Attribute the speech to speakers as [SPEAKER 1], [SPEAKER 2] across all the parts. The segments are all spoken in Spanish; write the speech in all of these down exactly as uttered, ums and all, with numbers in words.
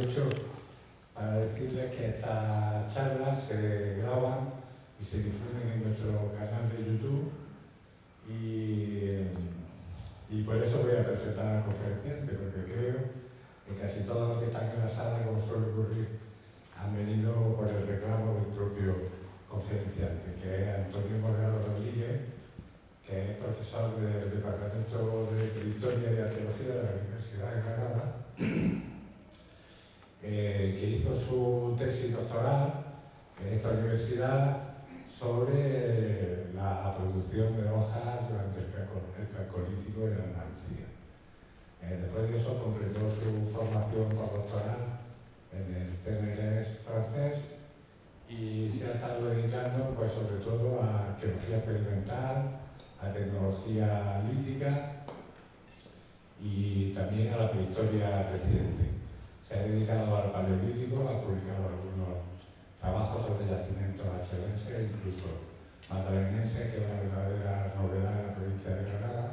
[SPEAKER 1] aprovecho para decirles que estas charlas se graban y se difunden en nuestro canal de YouTube y, y por eso voy a presentar al conferenciante, porque creo que casi todos los que están en la sala, como suele ocurrir, han venido por el reclamo del propio conferenciante, que es Antonio Morgado Rodríguez, que es profesor del Departamento de Prehistoria y Arqueología de la Universidad de Granada, eh, que hizo su tesis doctoral en esta universidad sobre la producción de hojas durante el, el Calcolítico en Andalucía. Eh, después de eso completó su formación postdoctoral en el C N R S francés y se ha estado dedicando pues, sobre todo a arqueología experimental, a tecnología lítica y también a la prehistoria reciente. Se ha dedicado al paleolítico, ha publicado algunos trabajos sobre yacimientos achelenses, incluso magdalenenses, que es una verdadera novedad en la provincia de Granada,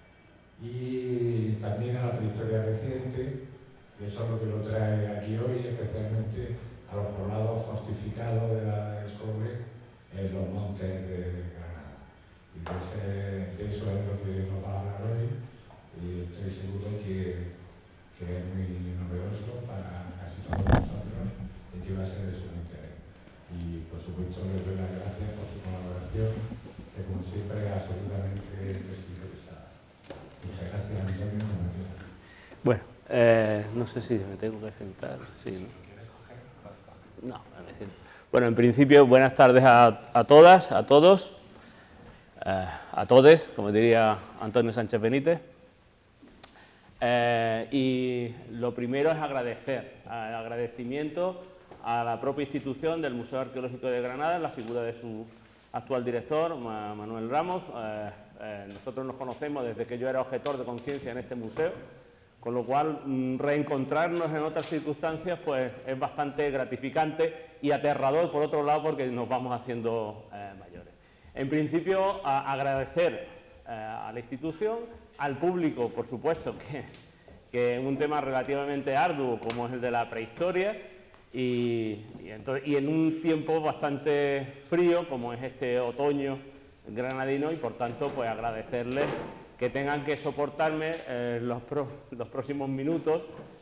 [SPEAKER 1] y también a la prehistoria reciente, y eso es lo que lo trae aquí hoy, especialmente a los poblados fortificados de la Escoble en los montes de Granada. Y de, ese, de eso es lo que nos va a hablar hoy, y estoy seguro que, que es muy novedoso para casi todos nosotros y que va a ser de su interés. Y por supuesto les doy las gracias por su colaboración, que como siempre es absolutamente desinteresada. Muchas gracias, Antonio.
[SPEAKER 2] Bueno, eh, no sé si me tengo que sentar. Sí, ¿no? No, me siento. Bueno, en principio, buenas tardes a, a todas, a todos, eh, a todes, como diría Antonio Sánchez Benítez. Eh, y lo primero es agradecer, eh, agradecimiento a la propia institución del Museo Arqueológico de Granada, en la figura de su actual director, Manuel Ramos. Eh, eh, nosotros nos conocemos desde que yo era objetor de conciencia en este museo, con lo cual reencontrarnos en otras circunstancias pues, es bastante gratificante y aterrador, por otro lado, porque nos vamos haciendo eh, mayores. En principio, a agradecer eh, a la institución, al público, por supuesto, que, que es un tema relativamente arduo, como es el de la prehistoria, y, y, entonces, y en un tiempo bastante frío, como es este otoño granadino, y por tanto, pues agradecerles que tengan que soportarme eh, los, pro, los próximos minutos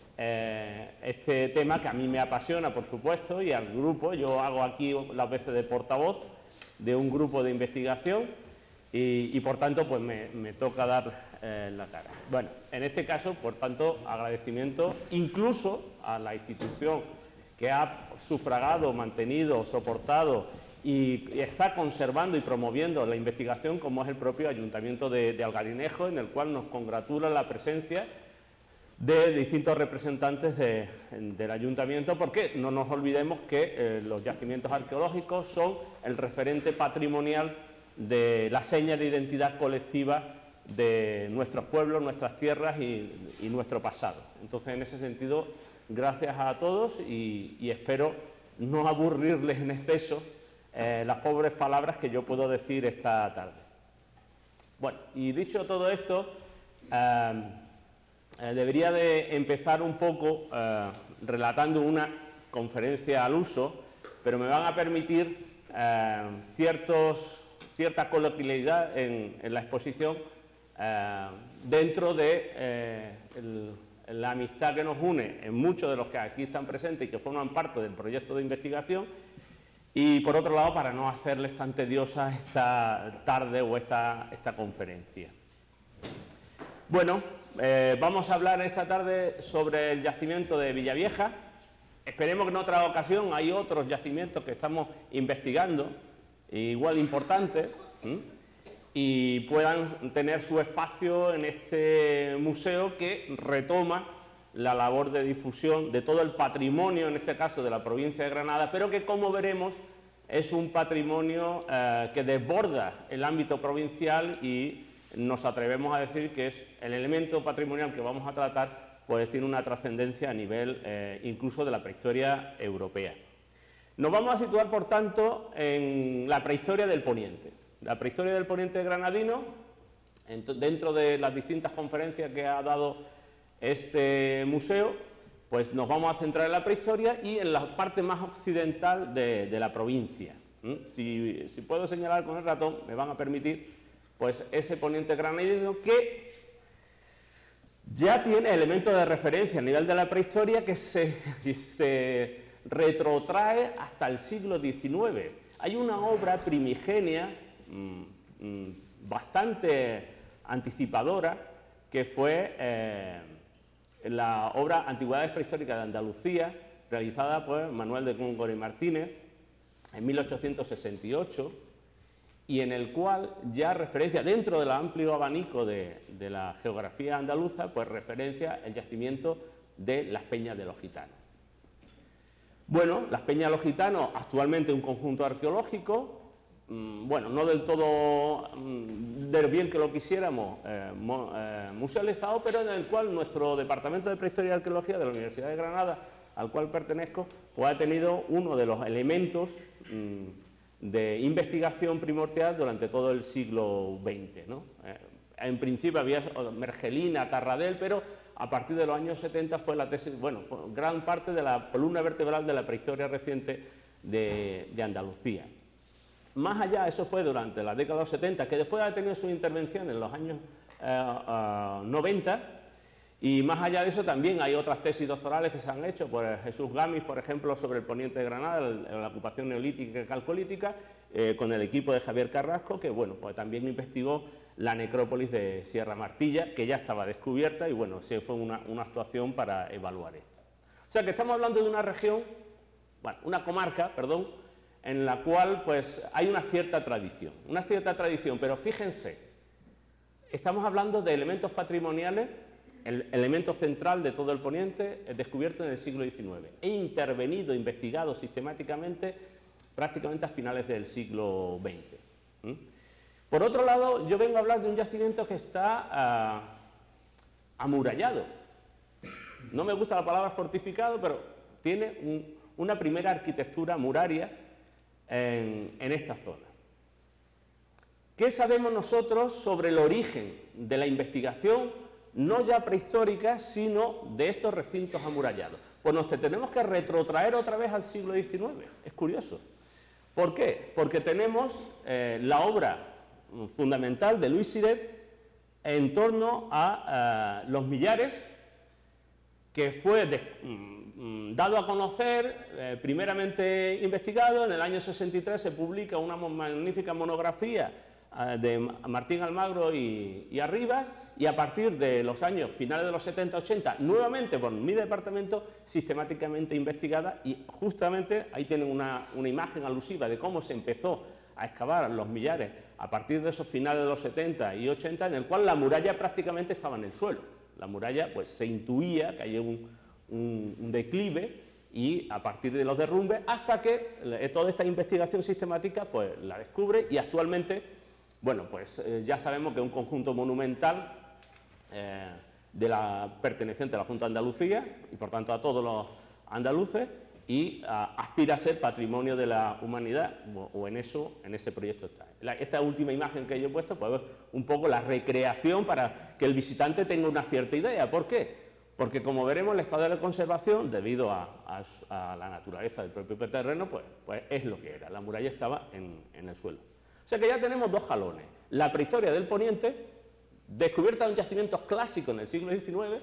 [SPEAKER 2] eh, este tema que a mí me apasiona, por supuesto, y al grupo. Yo hago aquí las veces de portavoz de un grupo de investigación y, y por tanto, pues me, me toca dar eh, la cara. Bueno, en este caso, por tanto, agradecimiento incluso a la institución que ha sufragado, mantenido, soportado y está conservando y promoviendo la investigación, como es el propio Ayuntamiento de, de Algarinejo, en el cual nos congratula la presencia de distintos representantes de, del Ayuntamiento, porque no nos olvidemos que eh, los yacimientos arqueológicos son el referente patrimonial de la seña de identidad colectiva de nuestros pueblos, nuestras tierras y, y nuestro pasado. Entonces, en ese sentido, gracias a todos y, y espero no aburrirles en exceso Eh, las pobres palabras que yo puedo decir esta tarde. Bueno, y dicho todo esto, eh, eh, debería de empezar un poco eh, relatando una conferencia al uso, pero me van a permitir eh, ciertos, cierta coloquialidad en, en la exposición eh, dentro de eh, el, la amistad que nos une en muchos de los que aquí están presentes y que forman parte del proyecto de investigación. Y, por otro lado, para no hacerles tan tediosa esta tarde o esta, esta conferencia. Bueno, eh, vamos a hablar esta tarde sobre el yacimiento de Villavieja. Esperemos que en otra ocasión hay otros yacimientos que estamos investigando, igual importantes, ¿sí? Y puedan tener su espacio en este museo que retoma la labor de difusión de todo el patrimonio, en este caso de la provincia de Granada, pero que, como veremos, es un patrimonio eh, que desborda el ámbito provincial y nos atrevemos a decir que es el elemento patrimonial que vamos a tratar, pues tiene una trascendencia a nivel eh, incluso de la prehistoria europea. Nos vamos a situar, por tanto, en la prehistoria del Poniente. La prehistoria del Poniente granadino, dentro de las distintas conferencias que ha dado este museo, pues nos vamos a centrar en la prehistoria y en la parte más occidental de, de la provincia. ¿Mm? Si, si puedo señalar con el ratón, me van a permitir, pues ese poniente granadino que ya tiene elementos de referencia a nivel de la prehistoria que se, se retrotrae hasta el siglo diecinueve. Hay una obra primigenia mmm, mmm, bastante anticipadora que fue eh, la obra Antigüedades Prehistóricas de Andalucía, realizada por Manuel de Góngora y Martínez en mil ochocientos sesenta y ocho, y en el cual ya referencia, dentro del amplio abanico de, de la geografía andaluza, pues referencia el yacimiento de las Peñas de los Gitanos. Bueno, las Peñas de los Gitanos, actualmente un conjunto arqueológico, mmm, bueno, no del todo mmm, del bien que lo quisiéramos eh, mo, eh, musealizado, pero en el cual nuestro Departamento de Prehistoria y Arqueología de la Universidad de Granada, al cual pertenezco, pues ha tenido uno de los elementos mmm, de investigación primordial durante todo el siglo veinte, ¿no? Eh, en principio había Mergelina, Tarradell, pero a partir de los años setenta fue la tesis, bueno, gran parte de la columna vertebral de la prehistoria reciente de, de Andalucía. Más allá, eso fue durante la década de los setenta, que después ha tenido su intervención en los años eh, uh, noventa, y más allá de eso también hay otras tesis doctorales que se han hecho por Jesús Gamis, por ejemplo, sobre el poniente de Granada, la ocupación neolítica y calcolítica, eh, con el equipo de Javier Carrasco, que bueno, pues también investigó la necrópolis de Sierra Martilla, que ya estaba descubierta, y bueno, se fue una, una actuación para evaluar esto. O sea que estamos hablando de una región, bueno, una comarca, perdón, en la cual pues hay una cierta tradición, una cierta tradición, pero fíjense, estamos hablando de elementos patrimoniales. El elemento central de todo el poniente es descubierto en el siglo diecinueve. He intervenido, investigado sistemáticamente prácticamente a finales del siglo veinte. ¿Mm? Por otro lado, yo vengo a hablar de un yacimiento que está uh, amurallado. No me gusta la palabra fortificado, pero tiene un, una primera arquitectura muraria en, en esta zona. ¿Qué sabemos nosotros sobre el origen de la investigación, no ya prehistórica, sino de estos recintos amurallados? Pues nos tenemos que retrotraer otra vez al siglo diecinueve. Es curioso. ¿Por qué? Porque tenemos eh, la obra fundamental de Luis Siret en torno a eh, los millares, que fue de, mm, dado a conocer, eh, primeramente investigado. En el año sesenta y tres se publica una magnífica monografía eh, de Martín Almagro y, y Arribas, y a partir de los años finales de los setenta ochenta, nuevamente por mi departamento, sistemáticamente investigada, y justamente ahí tienen una, una imagen alusiva de cómo se empezó a excavar los millares a partir de esos finales de los setenta y ochenta, en el cual la muralla prácticamente estaba en el suelo. La muralla, pues se intuía que había un, un, un declive, y a partir de los derrumbes, hasta que toda esta investigación sistemática pues la descubre, y actualmente, bueno, pues eh, ya sabemos que es un conjunto monumental eh, de la perteneciente a la Junta de Andalucía, y por tanto a todos los andaluces, y uh, aspira a ser patrimonio de la humanidad, o, o en eso, en ese proyecto está. La, esta última imagen que yo he puesto, pues un poco la recreación para que el visitante tenga una cierta idea. ¿Por qué? Porque, como veremos, el estado de la conservación, debido a, a, a la naturaleza del propio terreno, pues, pues es lo que era. La muralla estaba en, en el suelo. O sea que ya tenemos dos jalones. La prehistoria del Poniente, descubierta en yacimientos clásicos en el siglo diecinueve,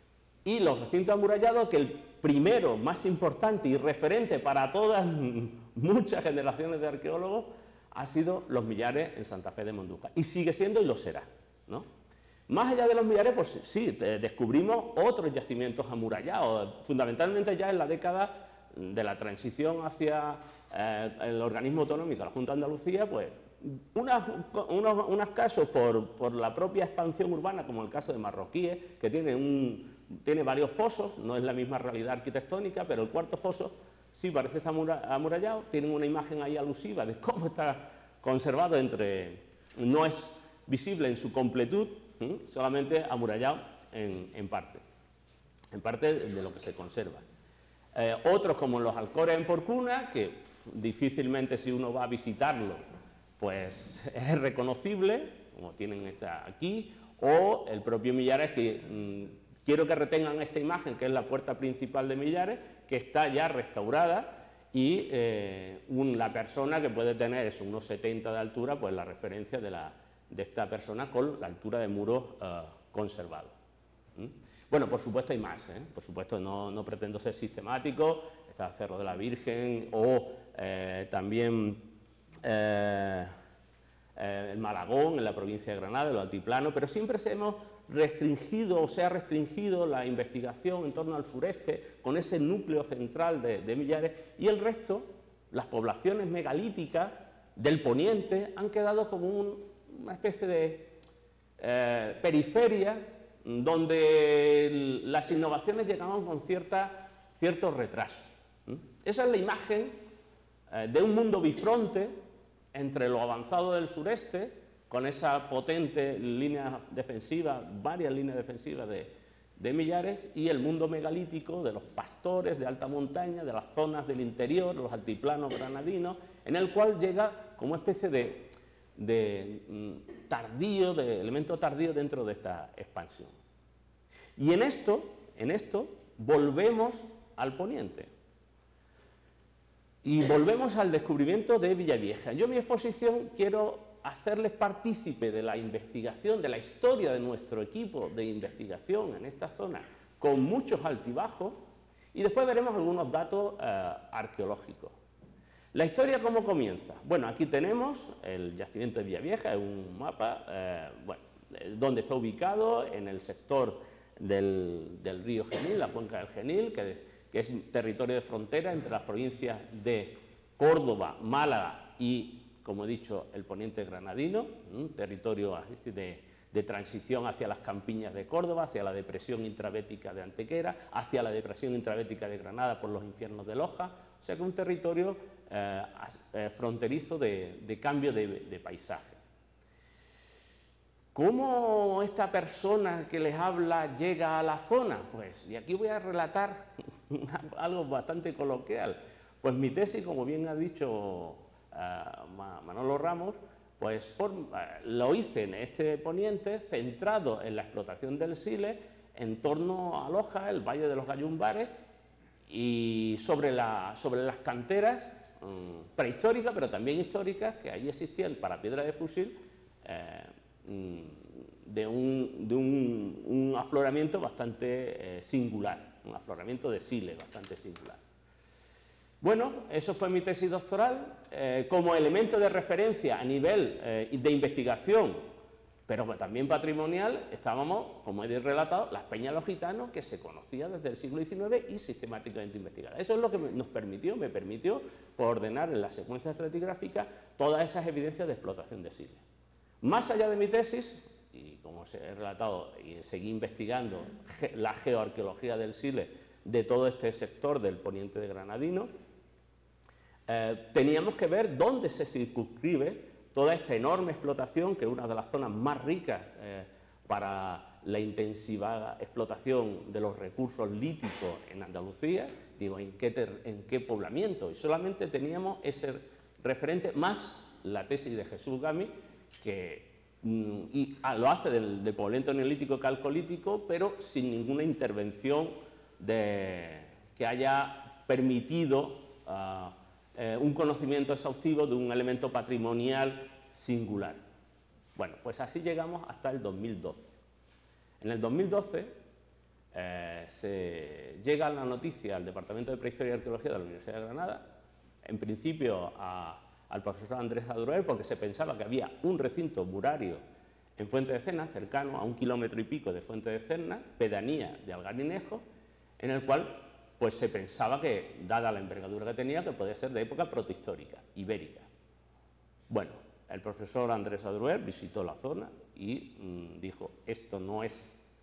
[SPEAKER 2] y los recintos amurallados, que el primero, más importante y referente para todas muchas generaciones de arqueólogos, ha sido los millares en Santa Fe de Mondújar. Y sigue siendo y lo será, ¿no? Más allá de los millares, pues sí, descubrimos otros yacimientos amurallados, fundamentalmente ya en la década de la transición hacia eh, el organismo autonómico, la Junta de Andalucía, pues unas, unos, unos casos por, por la propia expansión urbana, como el caso de Marroquíes, que tiene, un, tiene varios fosos, no es la misma realidad arquitectónica, pero el cuarto foso sí parece estar amurallado, tienen una imagen ahí alusiva de cómo está conservado entre, no es visible en su completud, ¿sí? Solamente amurallado en, en parte, en parte de lo que se conserva. Eh, otros, como los Alcores en Porcuna, que difícilmente, si uno va a visitarlo, pues es reconocible, como tienen esta aquí, o el propio Millares, que mmm, quiero que retengan esta imagen, que es la puerta principal de Millares, que está ya restaurada y eh, un, la persona que puede tener eso, unos setenta de altura, pues la referencia de, la, de esta persona con la altura de muros eh, conservados. ¿Mm? Bueno, por supuesto hay más, ¿eh? Por supuesto no, no pretendo ser sistemático, está Cerro de la Virgen o eh, también eh, eh, el Malagón en la provincia de Granada, el altiplano, pero siempre se hemos restringido o se ha restringido la investigación en torno al sureste con ese núcleo central de, de Millares, y el resto, las poblaciones megalíticas del poniente, han quedado como un, una especie de eh, periferia donde las innovaciones llegaban con cierta, cierto retraso. ¿Mm? Esa es la imagen eh, de un mundo bifronte entre lo avanzado del sureste, con esa potente línea defensiva, varias líneas defensivas de, de Millares, y el mundo megalítico de los pastores de alta montaña, de las zonas del interior, los altiplanos granadinos, en el cual llega como especie de, de mm, tardío, de elemento tardío dentro de esta expansión. Y en esto, en esto volvemos al poniente. Y volvemos al descubrimiento de Villavieja. Yo en mi exposición quiero hacerles partícipe de la investigación, de la historia de nuestro equipo de investigación en esta zona, con muchos altibajos, y después veremos algunos datos eh, arqueológicos. ¿La historia cómo comienza? Bueno, aquí tenemos el yacimiento de Villavieja, es un mapa, eh, bueno, donde está ubicado, en el sector del, del río Genil, la cuenca del Genil, que que es territorio de frontera entre las provincias de Córdoba, Málaga y, como he dicho, el poniente granadino, un territorio de, de transición hacia las campiñas de Córdoba, hacia la depresión intrabética de Antequera, hacia la depresión intrabética de Granada por los infiernos de Loja, o sea que un territorio eh, eh, fronterizo de, de cambio de, de paisaje. ¿Cómo esta persona que les habla llega a la zona? Pues, y aquí voy a relatar algo bastante coloquial. Pues mi tesis, como bien ha dicho uh, Manolo Ramos, pues por, uh, lo hice en este poniente, centrado en la explotación del sile, en torno a Loja, el Valle de los Gallumbares, y sobre, la, sobre las canteras um, prehistóricas, pero también históricas, que ahí existían para piedra de fusil, eh, de un, de un, un afloramiento bastante eh, singular, un afloramiento de sile bastante singular. Bueno, eso fue mi tesis doctoral. Eh, como elemento de referencia a nivel eh, de investigación, pero también patrimonial, estábamos, como he relatado, las peñas de los gitanos, que se conocía desde el siglo diecinueve y sistemáticamente investigada. Eso es lo que nos permitió, me permitió ordenar en la secuencia estratigráfica todas esas evidencias de explotación de sile. Más allá de mi tesis, y como os he relatado, y seguí investigando la geoarqueología del sile de todo este sector del poniente de Granadino, eh, teníamos que ver dónde se circunscribe toda esta enorme explotación, que es una de las zonas más ricas eh, para la intensiva explotación de los recursos líticos en Andalucía, digo, ¿en qué, ter en qué poblamiento? Y solamente teníamos ese referente, más la tesis de Jesús Gami, que mm, y, ah, lo hace del, del poblamiento neolítico y calcolítico, pero sin ninguna intervención de, que haya permitido uh, eh, un conocimiento exhaustivo de un elemento patrimonial singular. Bueno, pues así llegamos hasta el dos mil doce. En el dos mil doce eh, se llega la noticia al Departamento de Prehistoria y Arqueología de la Universidad de Granada, en principio a al profesor Andrés Adruel, porque se pensaba que había un recinto murario en Fuente de Cerna, cercano a un kilómetro y pico de Fuente de Cerna, pedanía de Alganinejo, en el cual pues, se pensaba que, dada la envergadura que tenía, que podía ser de época protohistórica, ibérica. Bueno, el profesor Andrés Adruel visitó la zona y mmm, dijo, esto no es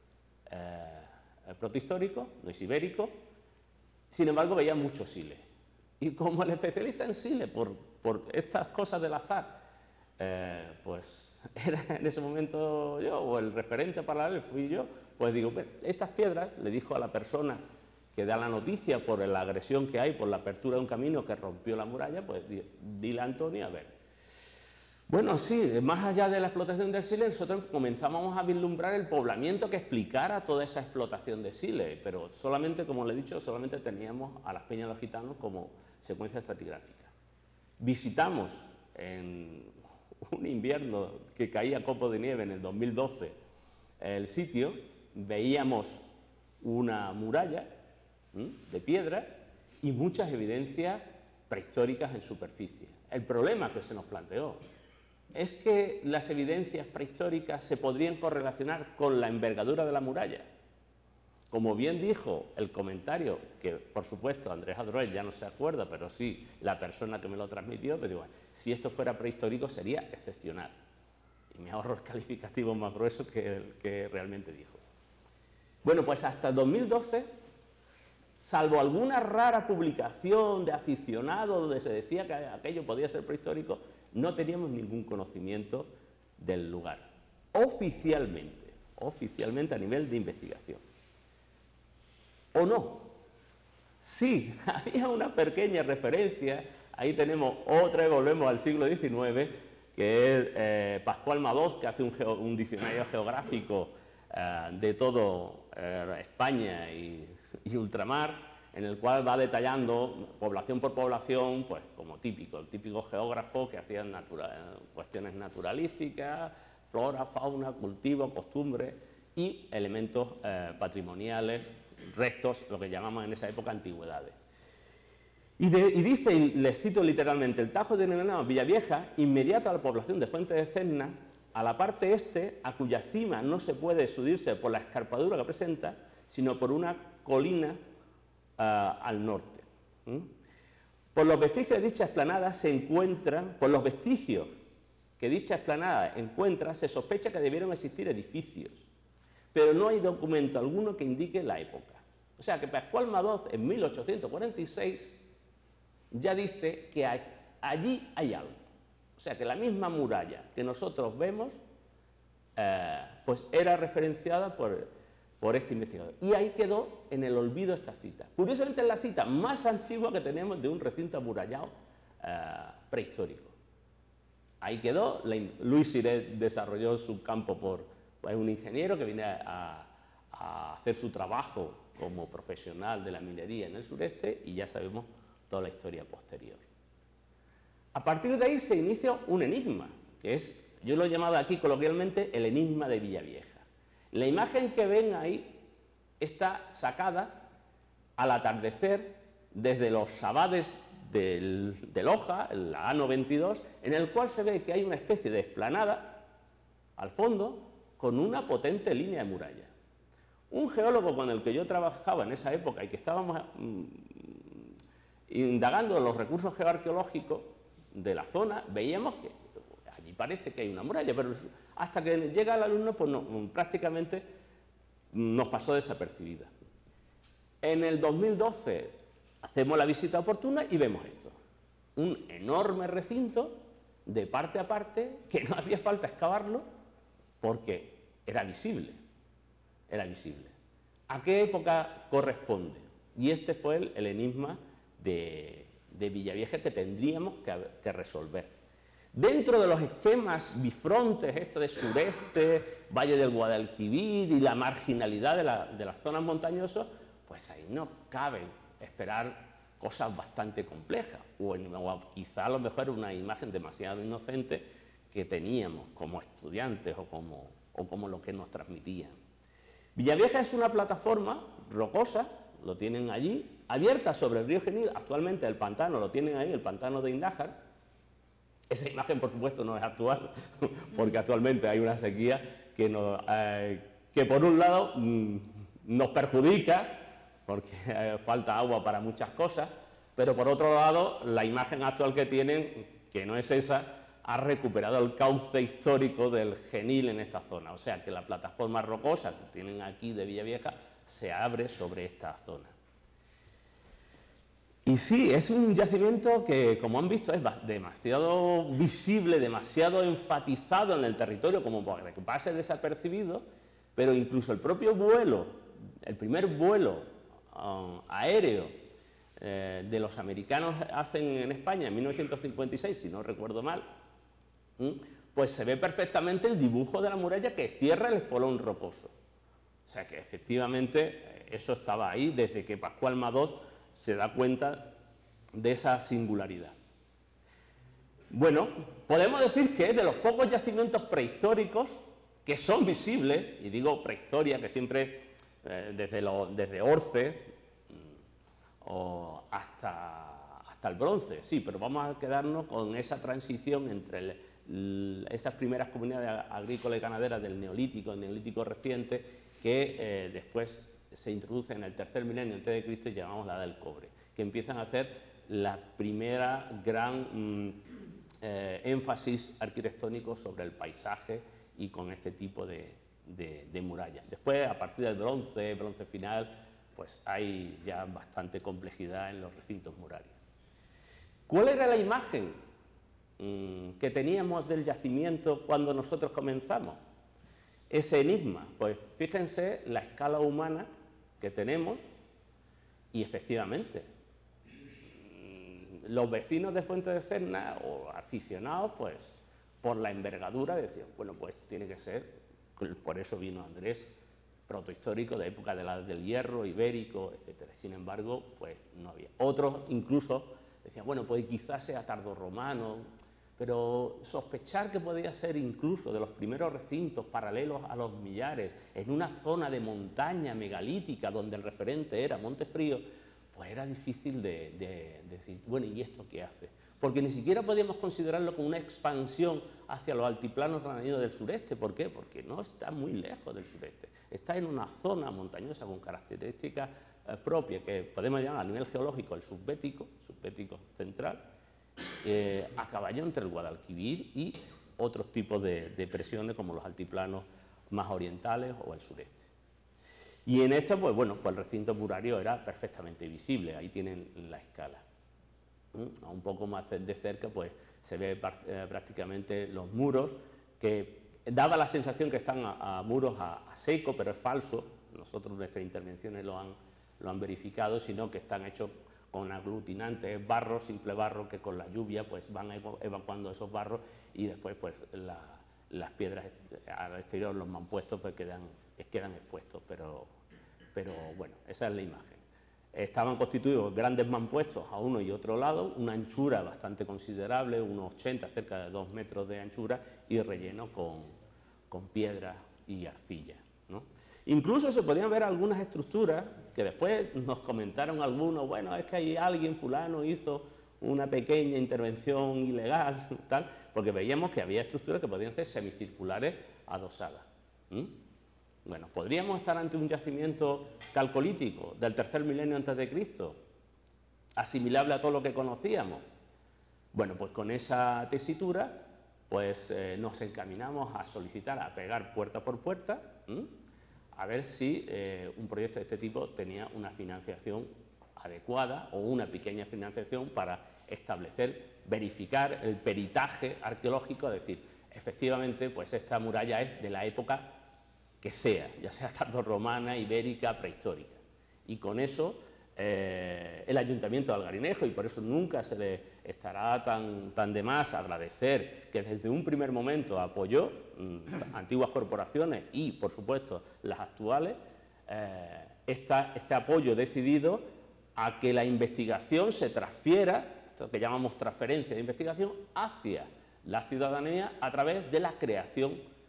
[SPEAKER 2] eh, protohistórico, no es ibérico, sin embargo veía mucho sile. Y como el especialista en sile, por, por estas cosas del azar, eh, pues era en ese momento yo, o el referente paralelo fui yo, pues digo, estas piedras, le dijo a la persona que da la noticia por la agresión que hay, por la apertura de un camino que rompió la muralla, pues dile a Antonio, a ver. Bueno, sí, más allá de la explotación del sile, nosotros comenzábamos a vislumbrar el poblamiento que explicara toda esa explotación de sile, pero solamente, como le he dicho, solamente teníamos a las Peñas de los Gitanos como secuencia estratigráfica. Visitamos en un invierno que caía copo de nieve en el dos mil doce el sitio, veíamos una muralla ¿m? de piedra y muchas evidencias prehistóricas en superficie. El problema que se nos planteó es que las evidencias prehistóricas se podrían correlacionar con la envergadura de la muralla. Como bien dijo el comentario, que por supuesto Andrés Adroel ya no se acuerda, pero sí la persona que me lo transmitió, pero digo, si esto fuera prehistórico sería excepcional. Y me ahorro el calificativo más grueso que el que realmente dijo. Bueno, pues hasta el dos mil doce, salvo alguna rara publicación de aficionados donde se decía que aquello podía ser prehistórico, no teníamos ningún conocimiento del lugar, oficialmente, oficialmente a nivel de investigación. ¿O no? Sí, había una pequeña referencia, ahí tenemos otra vez, volvemos al siglo diecinueve, que es eh, Pascual Madoz, que hace un, geo, un diccionario geográfico eh, de todo eh, España y, y ultramar, en el cual va detallando población por población, pues como típico, el típico geógrafo que hacía natural, cuestiones naturalísticas, flora, fauna, cultivo, costumbres y elementos eh, patrimoniales, restos, lo que llamamos en esa época antigüedades. Y, de, y dice, y les cito literalmente, el Tajo denominado Villavieja, inmediato a la población de Fuente de Cerna, a la parte este, a cuya cima no se puede subirse por la escarpadura que presenta, sino por una colina Uh, al norte. ¿Mm? Por los vestigios de dicha explanada se encuentran, por los vestigios que dicha explanada encuentra, se sospecha que debieron existir edificios, pero no hay documento alguno que indique la época. O sea que Pascual Madoz en mil ochocientos cuarenta y seis ya dice que hay, allí hay algo. O sea que la misma muralla que nosotros vemos, eh, pues era referenciada por por este investigador. Y ahí quedó en el olvido esta cita. Curiosamente es la cita más antigua que tenemos de un recinto amurallado eh, prehistórico. Ahí quedó, la, Luis Siret desarrolló su campo por pues, un ingeniero que viene a, a hacer su trabajo como profesional de la minería en el sureste y ya sabemos toda la historia posterior. A partir de ahí se inicia un enigma, que es, yo lo he llamado aquí coloquialmente el enigma de Villavieja. La imagen que ven ahí está sacada al atardecer desde los abades del, de Loja, la A noventa y dos, en el cual se ve que hay una especie de explanada al fondo con una potente línea de muralla. Un geólogo con el que yo trabajaba en esa época y que estábamos mmm, indagando los recursos geoarqueológicos de la zona, veíamos que allí parece que hay una muralla, pero hasta que llega el alumno, pues no, prácticamente nos pasó desapercibida. En el dos mil doce hacemos la visita oportuna y vemos esto. Un enorme recinto de parte a parte que no hacía falta excavarlo porque era visible. Era visible. ¿A qué época corresponde? Y este fue el, el enigma de, de Villavieja que tendríamos que, que resolver. Dentro de los esquemas bifrontes, este de sureste, Valle del Guadalquivir y la marginalidad de, la, de las zonas montañosas, pues ahí no cabe esperar cosas bastante complejas, o, o quizá a lo mejor una imagen demasiado inocente que teníamos como estudiantes o como, o como lo que nos transmitían. Villavieja es una plataforma rocosa, lo tienen allí, abierta sobre el río Genil, actualmente el pantano lo tienen ahí, el pantano de Indájar. Esa imagen, por supuesto, no es actual, porque actualmente hay una sequía que, nos, eh, que por un lado, mmm, nos perjudica, porque eh, falta agua para muchas cosas, pero por otro lado, la imagen actual que tienen, que no es esa, ha recuperado el cauce histórico del Genil en esta zona. O sea que la plataforma rocosa que tienen aquí de Villavieja se abre sobre esta zona. Y sí, es un yacimiento que, como han visto, es demasiado visible, demasiado enfatizado en el territorio como para que pase desapercibido, pero incluso el propio vuelo, el primer vuelo uh, aéreo eh, de los americanos hacen en España en mil novecientos cincuenta y seis, si no recuerdo mal, ¿Mm? Pues se ve perfectamente el dibujo de la muralla que cierra el espolón rocoso. O sea que efectivamente eso estaba ahí desde que Pascual Madoz se da cuenta de esa singularidad. Bueno, podemos decir que de los pocos yacimientos prehistóricos que son visibles, y digo prehistoria, que siempre eh, desde, lo, desde Orce o hasta, hasta el bronce, sí, pero vamos a quedarnos con esa transición entre el, el, esas primeras comunidades agrícolas y ganaderas del Neolítico, el Neolítico reciente, que eh, después se introduce en el tercer milenio antes de Cristo y llamamos la edad del cobre, que empiezan a hacer la primera gran mm, eh, énfasis arquitectónico sobre el paisaje y con este tipo de, de, de murallas. Después, a partir del bronce, bronce final, pues hay ya bastante complejidad en los recintos murarios. ¿Cuál era la imagen mmm, que teníamos del yacimiento cuando nosotros comenzamos? Ese enigma, pues fíjense la escala humana que tenemos y efectivamente los vecinos de Fuente de Cerna o aficionados, pues por la envergadura decían, bueno, pues tiene que ser, por eso vino Andrés, protohistórico de época de la, del hierro, ibérico, etcétera. Sin embargo, pues no había. Otros incluso decían, bueno, pues quizás sea tardorromano, pero sospechar que podía ser incluso de los primeros recintos paralelos a los millares, en una zona de montaña megalítica donde el referente era Montefrío, pues era difícil de, de, de decir, bueno, ¿y esto qué hace? Porque ni siquiera podíamos considerarlo como una expansión hacia los altiplanos granadinos del sureste. ¿Por qué? Porque no está muy lejos del sureste. Está en una zona montañosa con características eh, propias que podemos llamar a nivel geológico el subbético, subbético central, eh, a caballo entre el Guadalquivir y otros tipos de, de presiones como los altiplanos más orientales o el sureste. Y en esto, pues bueno, pues el recinto murario era perfectamente visible, ahí tienen la escala. ¿Mm? Un poco más de cerca, pues se ve eh, prácticamente los muros, que daba la sensación que están a, a muros a, a seco, pero es falso. Nosotros nuestras intervenciones lo han, lo han verificado, sino que están hechos con aglutinantes, barro, simple barro, que con la lluvia pues van evacuando esos barros y después pues la, las piedras al exterior, los mampuestos, pues quedan, quedan expuestos, pero, pero bueno, esa es la imagen. Estaban constituidos grandes mampuestos a uno y otro lado, una anchura bastante considerable, unos ochenta, cerca de dos metros de anchura, y relleno con, con piedra y arcilla, ¿no? Incluso se podían ver algunas estructuras que después nos comentaron algunos, bueno, es que hay alguien, fulano, hizo una pequeña intervención ilegal, tal, porque veíamos que había estructuras que podían ser semicirculares adosadas. ¿Mm? Bueno, ¿podríamos estar ante un yacimiento calcolítico del tercer milenio antes de Cristo, asimilable a todo lo que conocíamos? Bueno, pues con esa tesitura, pues eh, nos encaminamos a solicitar, a pegar puerta por puerta, ¿Mm? a ver si eh, un proyecto de este tipo tenía una financiación adecuada o una pequeña financiación para establecer, verificar el peritaje arqueológico, es decir, efectivamente, pues esta muralla es de la época que sea, ya sea tardorromana, ibérica, prehistórica. Y con eso eh, el Ayuntamiento de Algarinejo, y por eso nunca se le estará tan, tan de más agradecer que desde un primer momento apoyó mmm, antiguas corporaciones y, por supuesto, las actuales, eh, esta, este apoyo decidido a que la investigación se transfiera, esto que llamamos transferencia de investigación, hacia la ciudadanía a través de la creación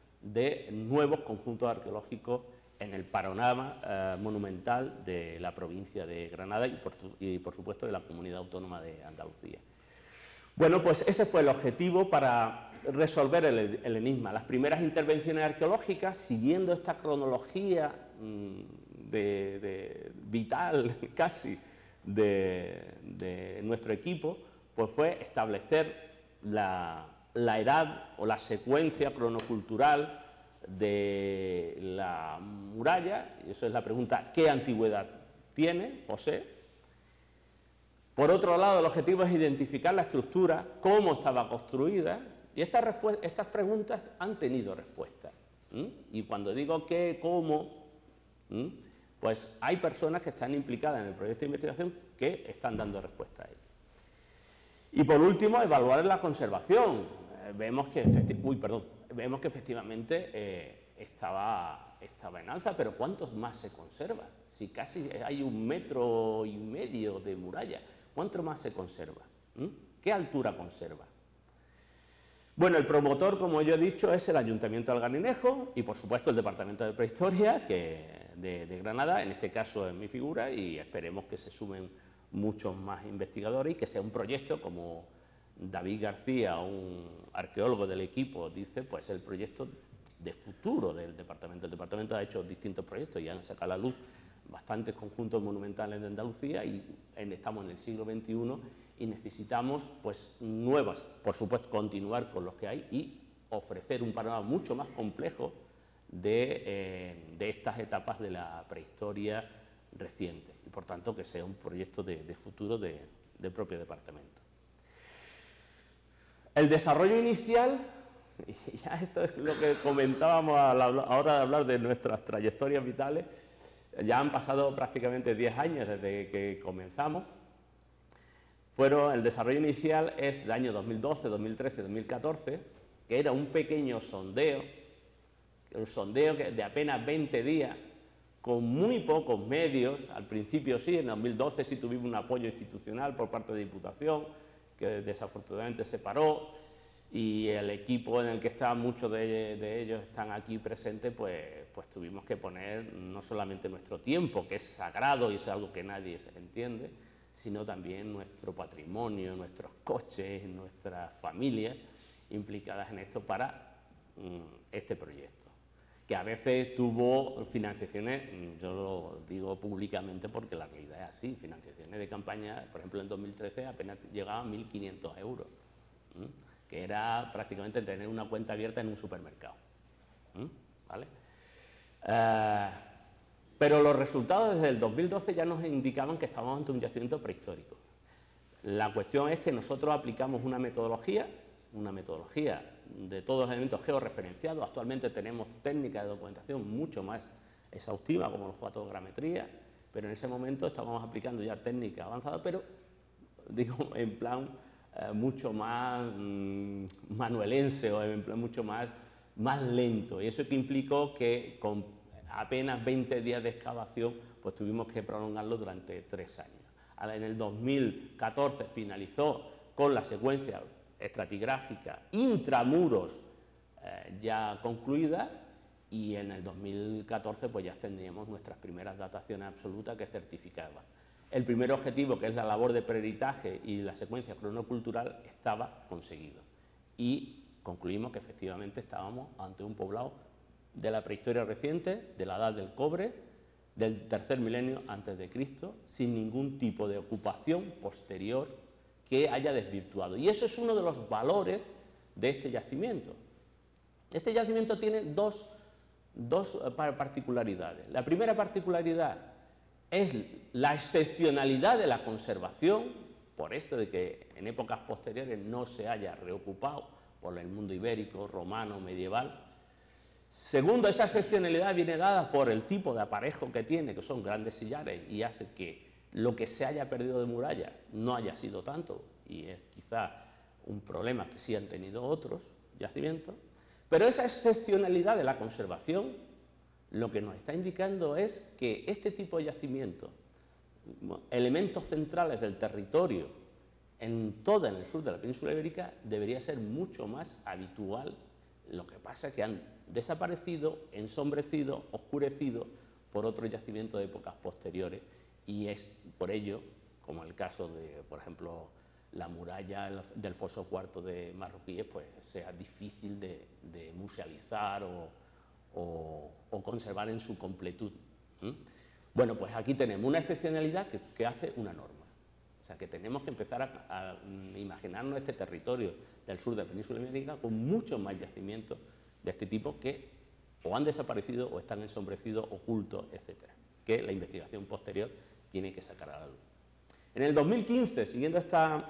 [SPEAKER 2] de nuevos conjuntos arqueológicos en el panorama eh, monumental de la provincia de Granada y por, y por supuesto de la Comunidad Autónoma de Andalucía. Bueno, pues ese fue el objetivo para resolver el, el enigma. Las primeras intervenciones arqueológicas, siguiendo esta cronología mmm, de, de, vital casi de, de nuestro equipo, pues fue establecer la, la edad o la secuencia cronocultural de la muralla, y eso es la pregunta, ¿qué antigüedad tiene, posee? Por otro lado, el objetivo es identificar la estructura, cómo estaba construida, y estas, estas preguntas han tenido respuesta. ¿Mm? Y cuando digo qué, cómo, ¿Mm? pues hay personas que están implicadas en el proyecto de investigación que están dando respuesta a ello. Y por último, evaluar la conservación. vemos que, efecti Uy, perdón, vemos que efectivamente eh, estaba, estaba en alza, pero ¿cuántos más se conservan? Si casi hay un metro y medio de muralla, ¿cuánto más se conserva? ¿Mm? ¿Qué altura conserva? Bueno, el promotor, como yo he dicho, es el Ayuntamiento de Alganinejo y, por supuesto, el Departamento de Prehistoria que, de, de Granada, en este caso es mi figura, y esperemos que se sumen muchos más investigadores y que sea un proyecto, como David García, un arqueólogo del equipo, dice, pues el proyecto de futuro del departamento. El departamento ha hecho distintos proyectos y han sacado a la luz bastantes conjuntos monumentales de Andalucía y en, estamos en el siglo veintiuno y necesitamos pues nuevas, por supuesto continuar con los que hay y ofrecer un panorama mucho más complejo de, eh, de estas etapas de la prehistoria reciente y por tanto que sea un proyecto de, de futuro de, del propio departamento. El desarrollo inicial, y ya esto es lo que comentábamos a la hora de hablar de nuestras trayectorias vitales, ya han pasado prácticamente diez años desde que comenzamos. Fueron, el desarrollo inicial es del año dos mil doce, dos mil trece, dos mil catorce, que era un pequeño sondeo, un sondeo de apenas veinte días, con muy pocos medios. Al principio sí, en dos mil doce sí tuvimos un apoyo institucional por parte de Diputación, que desafortunadamente se paró, y el equipo en el que estaban muchos de, de ellos están aquí presentes, pues, pues tuvimos que poner no solamente nuestro tiempo, que es sagrado y es algo que nadie se entiende, sino también nuestro patrimonio, nuestros coches, nuestras familias implicadas en esto para mm, este proyecto, que a veces tuvo financiaciones, yo lo digo públicamente porque la realidad es así, financiaciones de campaña, por ejemplo en dos mil trece apenas llegaban mil quinientos euros, ¿m? que era prácticamente tener una cuenta abierta en un supermercado, ¿m? ¿Vale? Uh, pero los resultados desde el dos mil doce ya nos indicaban que estábamos ante un yacimiento prehistórico. La cuestión es que nosotros aplicamos una metodología, una metodología de todos los elementos georreferenciados. Actualmente tenemos técnicas de documentación mucho más exhaustivas, como la fotogrametría, pero en ese momento estábamos aplicando ya técnicas avanzadas, pero digo en plan eh, mucho más mmm, manuelense o en plan mucho más, más lento. Y eso que implicó que con apenas veinte días de excavación, pues tuvimos que prolongarlo durante tres años. Ahora, en el dos mil catorce finalizó con la secuencia estratigráfica intramuros eh, ya concluida y en el dos mil catorce pues ya tendríamos nuestras primeras dataciones absolutas que certificaban. El primer objetivo, que es la labor de peritaje y la secuencia cronocultural, estaba conseguido y concluimos que efectivamente estábamos ante un poblado de la prehistoria reciente, de la edad del cobre, del tercer milenio antes de Cristo, sin ningún tipo de ocupación posterior que haya desvirtuado. Y eso es uno de los valores de este yacimiento. Este yacimiento tiene dos, dos particularidades. La primera particularidad es la excepcionalidad de la conservación, por esto de que en épocas posteriores no se haya reocupado por el mundo ibérico, romano, medieval. Segundo, esa excepcionalidad viene dada por el tipo de aparejo que tiene, que son grandes sillares, y hace que lo que se haya perdido de muralla no haya sido tanto, y es quizá un problema que sí han tenido otros yacimientos, pero esa excepcionalidad de la conservación lo que nos está indicando es que este tipo de yacimientos, elementos centrales del territorio en toda en el sur de la península ibérica, debería ser mucho más habitual. Lo que pasa es que han desaparecido, ensombrecido, oscurecido por otros yacimientos de épocas posteriores y es por ello, como el caso de, por ejemplo, la muralla del foso cuarto de Marroquíes, pues sea difícil de, de musealizar o, o, o conservar en su completud. ¿Mm? Bueno, pues aquí tenemos una excepcionalidad que, que hace una norma. O sea, que tenemos que empezar a, a imaginarnos este territorio del sur de la península ibérica con muchos más yacimientos de este tipo que o han desaparecido o están ensombrecidos, ocultos, etcétera, que la investigación posterior tiene que sacar a la luz. En el dos mil quince, siguiendo esta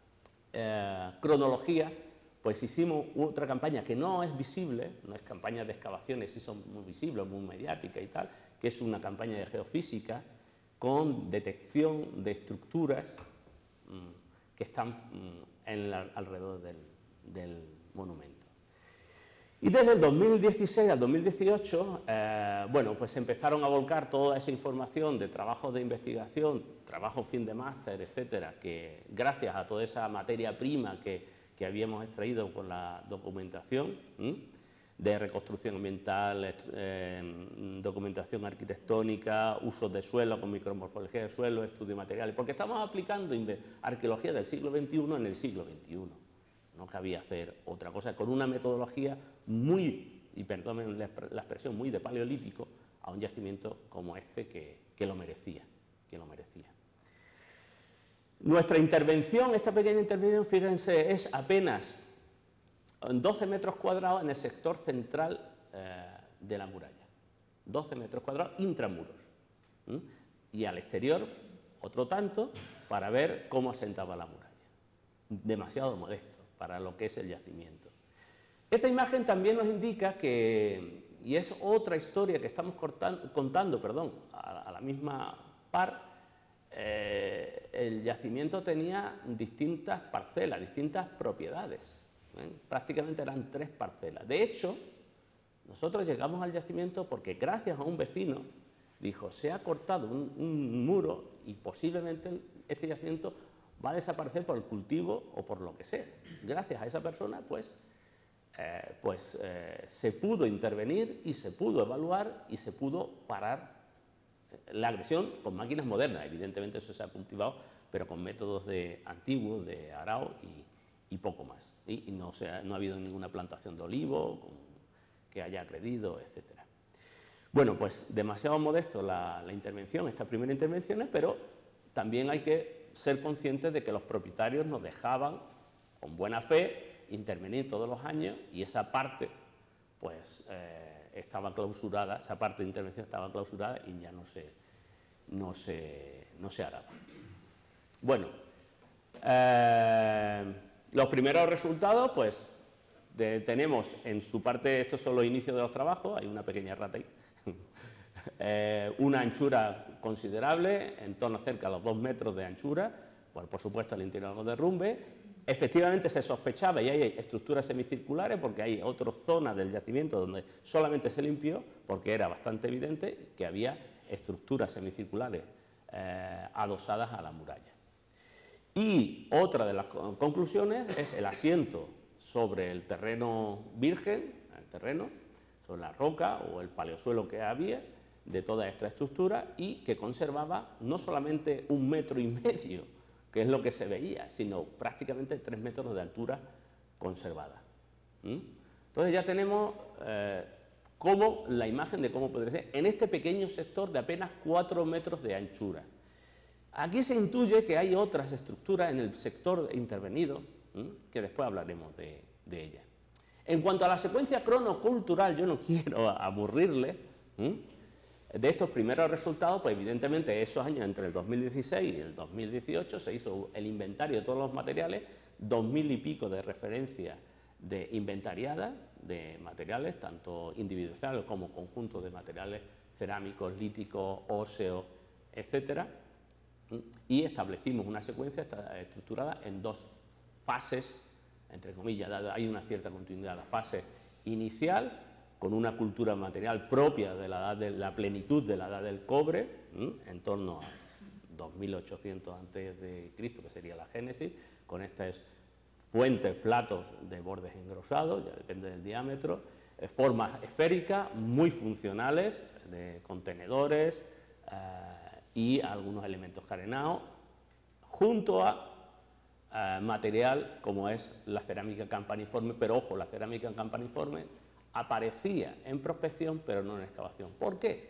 [SPEAKER 2] eh, cronología, pues hicimos otra campaña que no es visible, no es campaña de excavaciones, sí son muy visibles, muy mediáticas y tal, que es una campaña de geofísica con detección de estructuras mmm, que están mmm, en la, alrededor del, del, monumento. Y desde el dos mil dieciséis al dos mil dieciocho, eh, bueno, pues empezaron a volcar toda esa información de trabajos de investigación, trabajo fin de máster, etcétera, que gracias a toda esa materia prima que, que habíamos extraído con la documentación, ¿m? de reconstrucción ambiental, eh, documentación arquitectónica, usos de suelo con micromorfología de suelo, estudio de materiales, porque estamos aplicando arqueología del siglo veintiuno en el siglo veintiuno. No cabía hacer otra cosa, con una metodología muy, y perdónenme la expresión, muy de paleolítico, a un yacimiento como este que, que lo merecía, que lo merecía. Nuestra intervención, esta pequeña intervención, fíjense, es apenas doce metros cuadrados en el sector central eh, de la muralla. doce metros cuadrados intramuros. ¿Mm? Y al exterior, otro tanto, para ver cómo asentaba la muralla. Demasiado modesto para lo que es el yacimiento. Esta imagen también nos indica que, y es otra historia que estamos cortando, contando perdón, a, a la misma par, eh, el yacimiento tenía distintas parcelas, distintas propiedades. ¿eh? Prácticamente eran tres parcelas. De hecho, nosotros llegamos al yacimiento porque gracias a un vecino dijo, se ha cortado un, un muro y posiblemente este yacimiento va a desaparecer por el cultivo o por lo que sea. Gracias a esa persona, pues, eh, pues eh, se pudo intervenir y se pudo evaluar y se pudo parar la agresión con máquinas modernas. Evidentemente eso se ha cultivado, pero con métodos de, antiguos, de arao y, y poco más. Y, y no, se ha, no ha habido ninguna plantación de olivo con, que haya agredido, etcétera. Bueno, pues demasiado modesto la, la intervención, estas primeras intervenciones, pero también hay que ser conscientes de que los propietarios nos dejaban, con buena fe, intervenir todos los años y esa parte, pues, eh, estaba clausurada, esa parte de intervención estaba clausurada y ya no se, no se, no se hará. Bueno, eh, los primeros resultados, pues, de, tenemos en su parte, estos son los inicios de los trabajos, hay una pequeña rata ahí, Eh, una anchura considerable, en torno cerca a los dos metros de anchura, bueno, por supuesto el interior no derrumbe. Efectivamente se sospechaba, y hay estructuras semicirculares, porque hay otras zonas del yacimiento donde solamente se limpió, porque era bastante evidente que había estructuras semicirculares eh, adosadas a la muralla. Y otra de las conclusiones es el asiento sobre el terreno virgen, el terreno, sobre la roca o el paleosuelo que había, de toda esta estructura y que conservaba no solamente un metro y medio, que es lo que se veía, sino prácticamente tres metros de altura conservada. ¿Mm? Entonces ya tenemos eh, cómo, la imagen de cómo podría ser en este pequeño sector de apenas cuatro metros de anchura. Aquí se intuye que hay otras estructuras en el sector intervenido, ¿Mm? que después hablaremos de, de ellas. En cuanto a la secuencia cronocultural, yo no quiero aburrirles, ¿Mm? de estos primeros resultados, pues evidentemente esos años entre el dos mil dieciséis y el dos mil dieciocho se hizo el inventario de todos los materiales, dos mil y pico de referencias de inventariadas de materiales, tanto individuales como conjuntos de materiales cerámicos, líticos, óseos, etcétera, y establecimos una secuencia estructurada en dos fases, entre comillas, hay una cierta continuidad, la fase inicial, con una cultura material propia de la, edad de la plenitud de la edad del cobre, ¿m? en torno a dos mil ochocientos antes de Cristo, que sería la génesis, con estas fuentes, platos de bordes engrosados, ya depende del diámetro, eh, formas esféricas muy funcionales, de contenedores eh, y algunos elementos carenados, junto a eh, material como es la cerámica campaniforme, pero ojo, la cerámica campaniforme aparecía en prospección, pero no en excavación. ¿Por qué?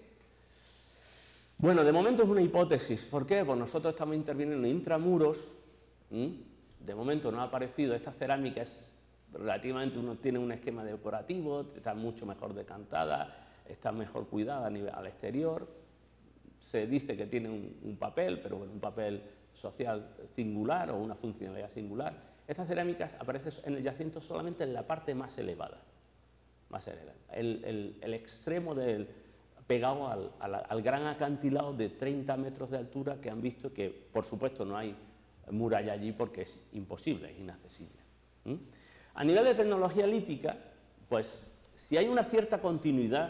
[SPEAKER 2] Bueno, de momento es una hipótesis. ¿Por qué? Pues nosotros estamos interviniendo intramuros. ¿Mm? De momento no ha aparecido. Esta cerámica es relativamente, uno tiene un esquema decorativo, está mucho mejor decantada, está mejor cuidada a nivel, al exterior. Se dice que tiene un, un papel, pero bueno, un papel social singular o una funcionalidad singular. Esta cerámica aparece en el yacimiento solamente en la parte más elevada. Más elevada. El, el, el extremo del, pegado al, al, al gran acantilado de treinta metros de altura que han visto que, por supuesto, no hay muralla allí porque es imposible, es inaccesible. ¿Mm? A nivel de tecnología lítica, pues si hay una cierta continuidad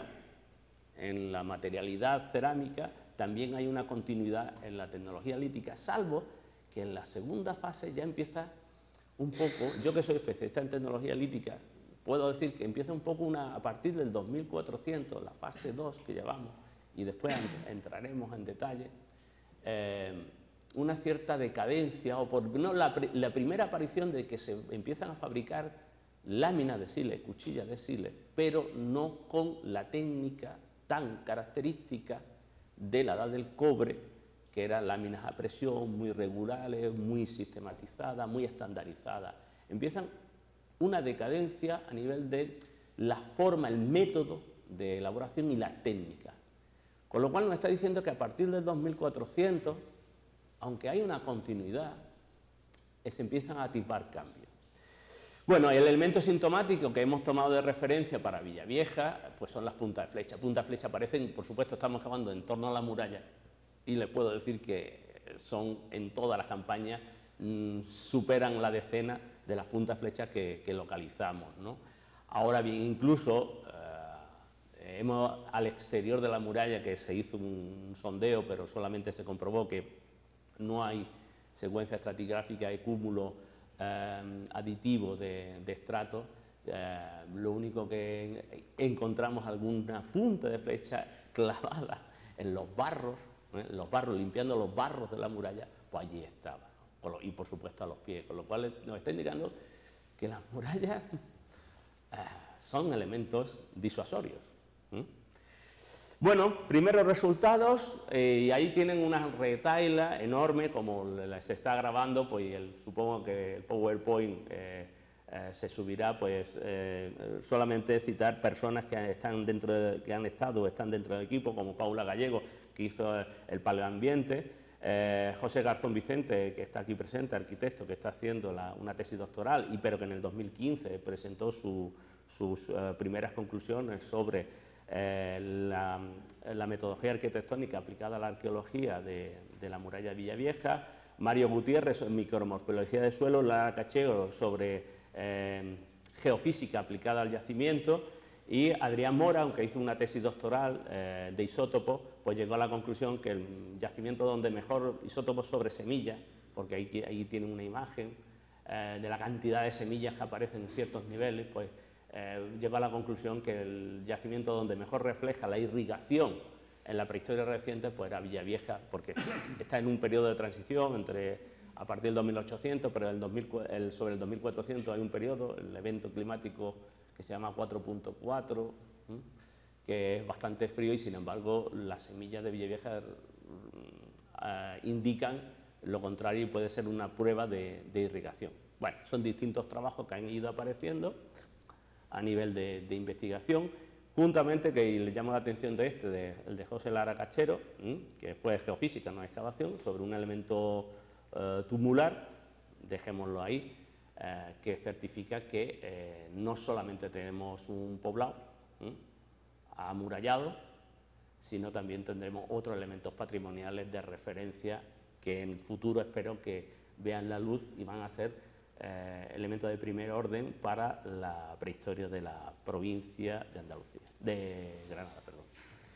[SPEAKER 2] en la materialidad cerámica, también hay una continuidad en la tecnología lítica, salvo que en la segunda fase ya empieza un poco, yo que soy especialista en tecnología lítica, puedo decir que empieza un poco una, a partir del dos mil cuatrocientos, la fase dos que llevamos, y después entraremos en detalle, eh, una cierta decadencia, o por no, la, la primera aparición de que se empiezan a fabricar láminas de sílex, cuchillas de sílex, pero no con la técnica tan característica de la edad del cobre, que eran láminas a presión muy regulares, muy sistematizadas, muy estandarizadas. Empiezan una decadencia a nivel de la forma, el método de elaboración y la técnica. Con lo cual nos está diciendo que a partir del dos mil cuatrocientos, aunque hay una continuidad, se empiezan a tipar cambios. Bueno, el elemento sintomático que hemos tomado de referencia para Villavieja, pues son las puntas de flecha. Puntas de flecha aparecen, por supuesto, estamos acabando en torno a la muralla, y les puedo decir que son en todas las campañas, mmm, superan la decena de las puntas de flecha que, que localizamos, ¿no? Ahora bien, incluso eh, hemos al exterior de la muralla, que se hizo un sondeo, pero solamente se comprobó que no hay secuencia estratigráfica de cúmulo eh, aditivo de, de estratos. Eh, lo único que encontramos alguna punta de flecha clavada en los barros, ¿eh? los barros, limpiando los barros de la muralla, pues allí estaba, ¿no? Y por supuesto a los pies, con lo cual nos está indicando que las murallas eh, son elementos disuasorios. ¿eh? Bueno, primeros resultados, eh, y ahí tienen una retaila enorme, como se está grabando, pues el, supongo que el PowerPoint eh, eh, se subirá, pues eh, solamente citar personas que están dentro de, que han estado o están dentro del equipo, como Paula Gallego, que hizo el paleoambiente, eh, José Garzón Vicente, que está aquí presente, arquitecto, que está haciendo la, una tesis doctoral, y pero que en el dos mil quince presentó su, sus uh, primeras conclusiones sobre Eh, la, la metodología arquitectónica aplicada a la arqueología de, de la muralla de Villavieja, Mario Gutiérrez en micromorfología de suelo, Lara Cachero sobre eh, geofísica aplicada al yacimiento, y Adrián Mora, aunque hizo una tesis doctoral eh, de isótopos, pues llegó a la conclusión que el yacimiento donde mejor isótopos sobre semillas, porque ahí, ahí tiene una imagen eh, de la cantidad de semillas que aparecen en ciertos niveles, pues Eh, llegó a la conclusión que el yacimiento donde mejor refleja la irrigación en la prehistoria reciente pues era Villavieja, porque está en un periodo de transición entre a partir del dos mil ochocientos, pero el dos mil, el, sobre el dos mil cuatrocientos hay un periodo, el evento climático que se llama cuatro punto cuatro, ¿eh? que es bastante frío, y sin embargo las semillas de Villavieja eh, indican lo contrario y puede ser una prueba de, de irrigación. Bueno, son distintos trabajos que han ido apareciendo a nivel de, de investigación, juntamente, que le llamo la atención de este, de, el de José Lara Cachero, ¿eh? que fue geofísica, no excavación, sobre un elemento eh, tumular, dejémoslo ahí, eh, que certifica que eh, no solamente tenemos un poblado ¿eh? amurallado, sino también tendremos otros elementos patrimoniales de referencia que en el futuro espero que vean la luz y van a ser Eh, elementos de primer orden para la prehistoria de la provincia de Andalucía, de Granada, perdón.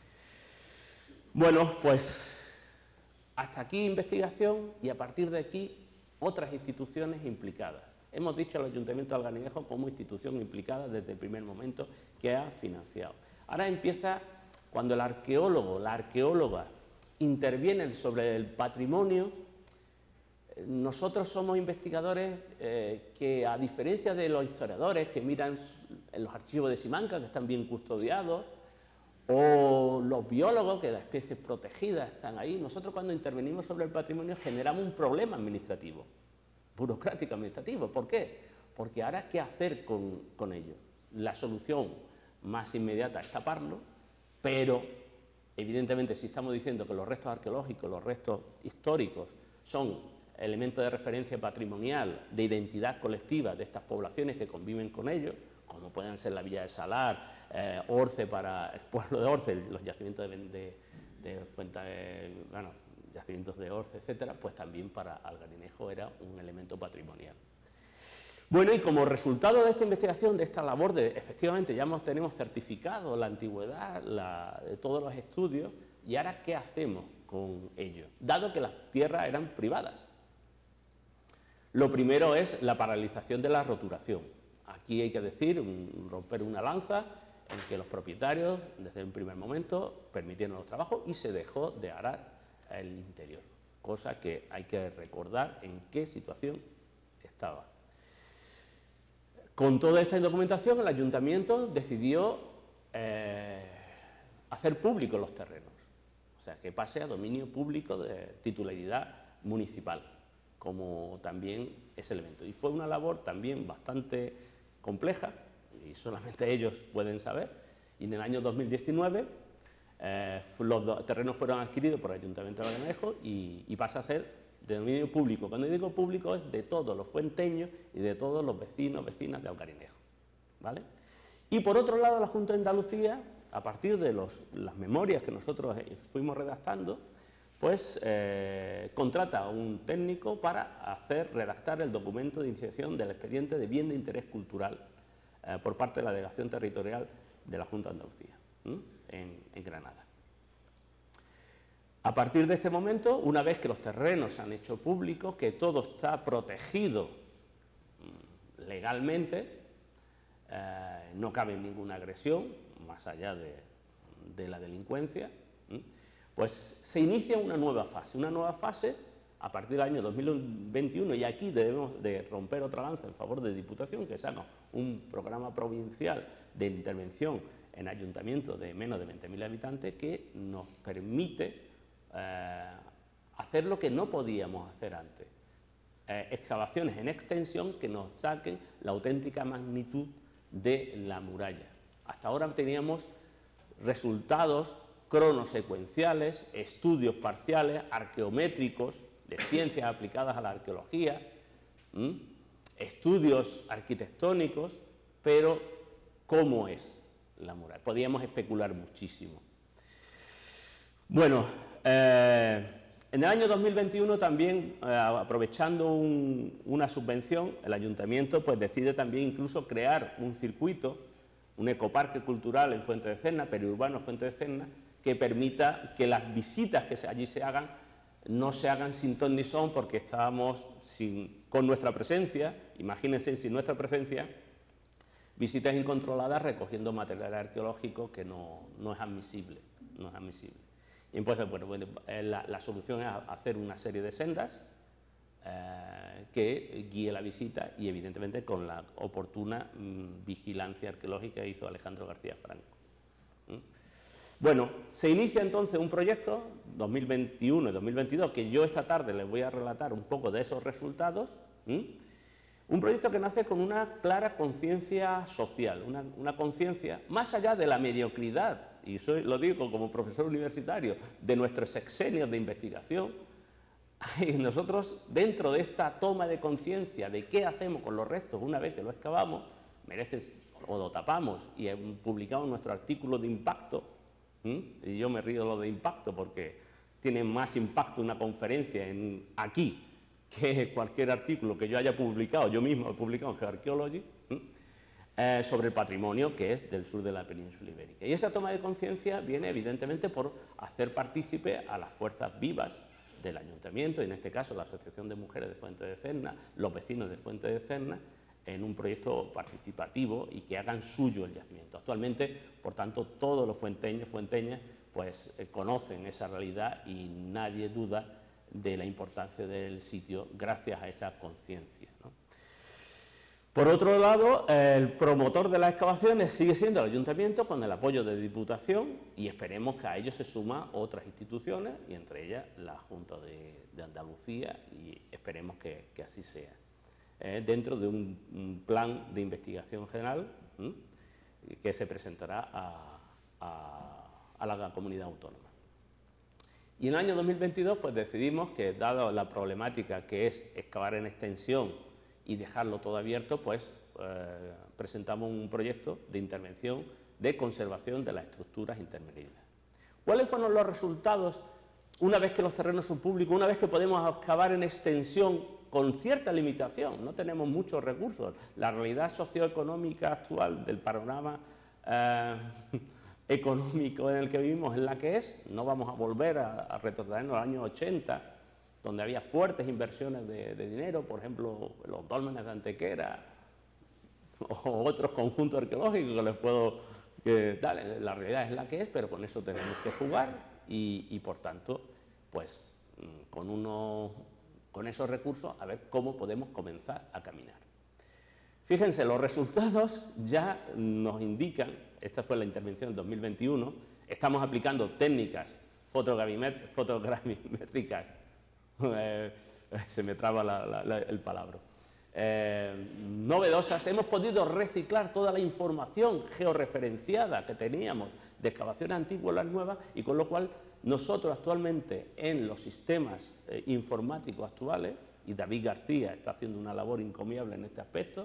[SPEAKER 2] Bueno, pues hasta aquí investigación, y a partir de aquí otras instituciones implicadas. Hemos dicho al Ayuntamiento de Alganilejo como institución implicada desde el primer momento, que ha financiado. Ahora empieza cuando el arqueólogo, la arqueóloga intervienen sobre el patrimonio. Nosotros somos investigadores eh, que, a diferencia de los historiadores que miran en los archivos de Simancas, que están bien custodiados, o los biólogos, que las especies protegidas están ahí, nosotros cuando intervenimos sobre el patrimonio generamos un problema administrativo, burocrático administrativo. ¿Por qué? Porque ahora, ¿qué hacer con, con ello? La solución más inmediata es taparlo, pero evidentemente si estamos diciendo que los restos arqueológicos, los restos históricos son elementos de referencia patrimonial, de identidad colectiva de estas poblaciones que conviven con ellos, como pueden ser la Villa de Salar, eh, Orce para el pueblo de Orce, los yacimientos de, de, de Fuenta, de, bueno, yacimientos de Orce, etcétera, pues también para Alganilejo era un elemento patrimonial. Bueno, y como resultado de esta investigación, de esta labor, de efectivamente ya hemos, tenemos certificado la antigüedad la, de todos los estudios, y ahora ¿qué hacemos con ello? Dado que las tierras eran privadas. Lo primero es la paralización de la roturación. Aquí hay que decir, un, romper una lanza en que los propietarios, desde un primer momento, permitieron los trabajos y se dejó de arar el interior, cosa que hay que recordar en qué situación estaba. Con toda esta documentación, el ayuntamiento decidió eh, hacer públicos los terrenos, o sea, que pase a dominio público de titularidad municipal, como también ese elemento. Y fue una labor también bastante compleja, y solamente ellos pueden saber, y en el año dos mil diecinueve eh, los terrenos fueron adquiridos por el Ayuntamiento de Alganejo y, y pasa a ser de dominio público. Cuando digo público es de todos los fuenteños y de todos los vecinos, vecinas de Alganejo, ¿vale? Y por otro lado, la Junta de Andalucía, a partir de los, las memorias que nosotros fuimos redactando, pues eh, contrata a un técnico para hacer redactar el documento de iniciación del expediente de bien de interés cultural eh, por parte de la Delegación Territorial de la Junta de Andalucía, en, en Granada. A partir de este momento, una vez que los terrenos se han hecho públicos, que todo está protegido legalmente, eh, no cabe ninguna agresión, más allá de, de la delincuencia, ¿eh? Pues se inicia una nueva fase, una nueva fase a partir del año dos mil veintiuno, y aquí debemos de romper otra lanza en favor de Diputación, que saca un programa provincial de intervención en ayuntamientos de menos de veinte mil habitantes que nos permite eh, hacer lo que no podíamos hacer antes, eh, excavaciones en extensión que nos saquen la auténtica magnitud de la muralla. Hasta ahora teníamos resultados cronosecuenciales, estudios parciales, arqueométricos, de ciencias aplicadas a la arqueología, ¿m? estudios arquitectónicos, pero ¿cómo es la muralla? Podíamos especular muchísimo. Bueno, eh, en el año dos mil veintiuno también, eh, aprovechando un, una subvención, el ayuntamiento pues decide también incluso crear un circuito, un ecoparque cultural en Fuente de Cerna, periurbano Fuente de Cerna, que permita que las visitas que allí se hagan no se hagan sin ton ni son, porque estábamos sin, con nuestra presencia, imagínense sin nuestra presencia, visitas incontroladas recogiendo material arqueológico que no, no es admisible, no es admisible. Y entonces, bueno, bueno la, la solución es hacer una serie de sendas eh, que guíe la visita y evidentemente con la oportuna mmm, vigilancia arqueológica que hizo Alejandro García Franco. ¿Mm? Bueno, se inicia entonces un proyecto, dos mil veintiuno y dos mil veintidós, que yo esta tarde les voy a relatar un poco de esos resultados. ¿Mm? Un proyecto que nace con una clara conciencia social, una, una conciencia más allá de la mediocridad, y soy, lo digo como profesor universitario, de nuestros sexenios de investigación. Nosotros, dentro de esta toma de conciencia de qué hacemos con los restos una vez que lo excavamos, mereces, o lo tapamos y publicamos nuestro artículo de impacto. ¿Mm? Y yo me río de lo de impacto porque tiene más impacto una conferencia en, aquí que cualquier artículo que yo haya publicado, yo mismo he publicado en Geoarchaeology, eh, sobre el patrimonio que es del sur de la península ibérica. Y esa toma de conciencia viene evidentemente por hacer partícipe a las fuerzas vivas del ayuntamiento, y en este caso la Asociación de Mujeres de Fuente de Cerna, los vecinos de Fuente de Cerna, en un proyecto participativo y que hagan suyo el yacimiento. Actualmente, por tanto, todos los fuenteños, fuenteñas, pues eh, conocen esa realidad y nadie duda de la importancia del sitio gracias a esa conciencia, ¿no? Por otro lado, el promotor de las excavaciones sigue siendo el ayuntamiento con el apoyo de Diputación, y esperemos que a ello se suman otras instituciones y entre ellas la Junta de, de Andalucía, y esperemos que, que así sea. Eh, dentro de un, un plan de investigación general ¿m? que se presentará a, a, a la comunidad autónoma. Y en el año dos mil veintidós pues decidimos que, dado la problemática que es excavar en extensión y dejarlo todo abierto, pues eh, presentamos un proyecto de intervención de conservación de las estructuras intermedias. ¿Cuáles fueron los resultados una vez que los terrenos son públicos, una vez que podemos excavar en extensión con cierta limitación, no tenemos muchos recursos. La realidad socioeconómica actual del panorama eh, económico en el que vivimos es la que es. No vamos a volver a, a retornarnos a los años ochenta, donde había fuertes inversiones de, de dinero, por ejemplo, los dólmenes de Antequera o otros conjuntos arqueológicos que les puedo... Que, dale, la realidad es la que es, pero con eso tenemos que jugar y, y por tanto, pues con, uno, con esos recursos a ver cómo podemos comenzar a caminar. Fíjense, los resultados ya nos indican, esta fue la intervención del dos mil veintiuno, estamos aplicando técnicas fotogramétricas, eh, se me traba la, la, la, el palabra, eh, novedosas. Hemos podido reciclar toda la información georreferenciada que teníamos de excavaciones antiguas a las nuevas, y con lo cual nosotros actualmente en los sistemas eh, informáticos actuales, y David García está haciendo una labor encomiable en este aspecto,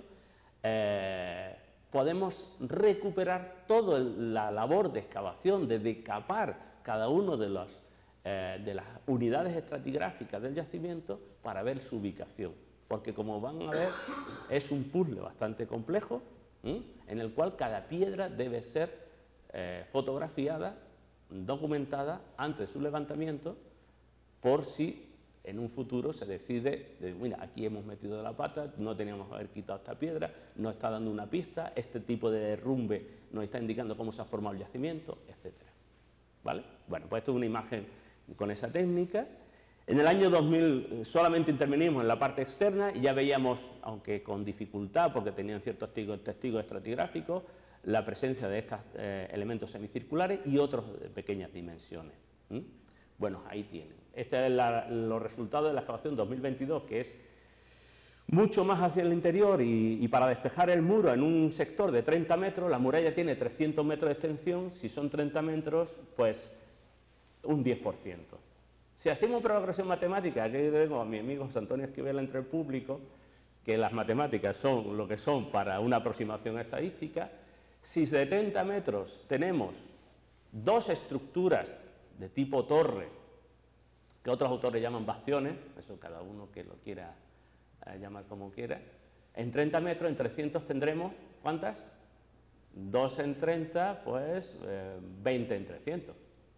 [SPEAKER 2] eh, podemos recuperar toda la labor de excavación, de decapar cada uno de, los, eh, de las unidades estratigráficas del yacimiento para ver su ubicación. Porque, como van a ver, es un puzzle bastante complejo, ¿eh? en el cual cada piedra debe ser eh, fotografiada, documentada antes de su levantamiento, por si en un futuro se decide, de, mira, aquí hemos metido la pata, no teníamos que haber quitado esta piedra, nos está dando una pista, este tipo de derrumbe nos está indicando cómo se ha formado el yacimiento, etcétera. ¿Vale? Bueno, pues esto es una imagen con esa técnica. En el año dos mil solamente intervenimos en la parte externa y ya veíamos, aunque con dificultad, porque tenían ciertos testigos, testigos estratigráficos, la presencia de estos eh, elementos semicirculares y otros de pequeñas dimensiones. ¿Mm? Bueno, ahí tienen. Este es la, los resultados de la excavación dos mil veintidós, que es mucho más hacia el interior, y, y para despejar el muro en un sector de treinta metros, la muralla tiene trescientos metros de extensión, si son treinta metros, pues un diez por ciento. Si hacemos progresión matemática, aquí tengo a mi amigo José Antonio Esquivel entre el público, que las matemáticas son lo que son para una aproximación estadística, si de treinta metros tenemos dos estructuras de tipo torre, que otros autores llaman bastiones, eso cada uno que lo quiera eh, llamar como quiera, en treinta metros, en trescientos tendremos, ¿cuántas? dos en treinta, pues eh, veinte en trescientos.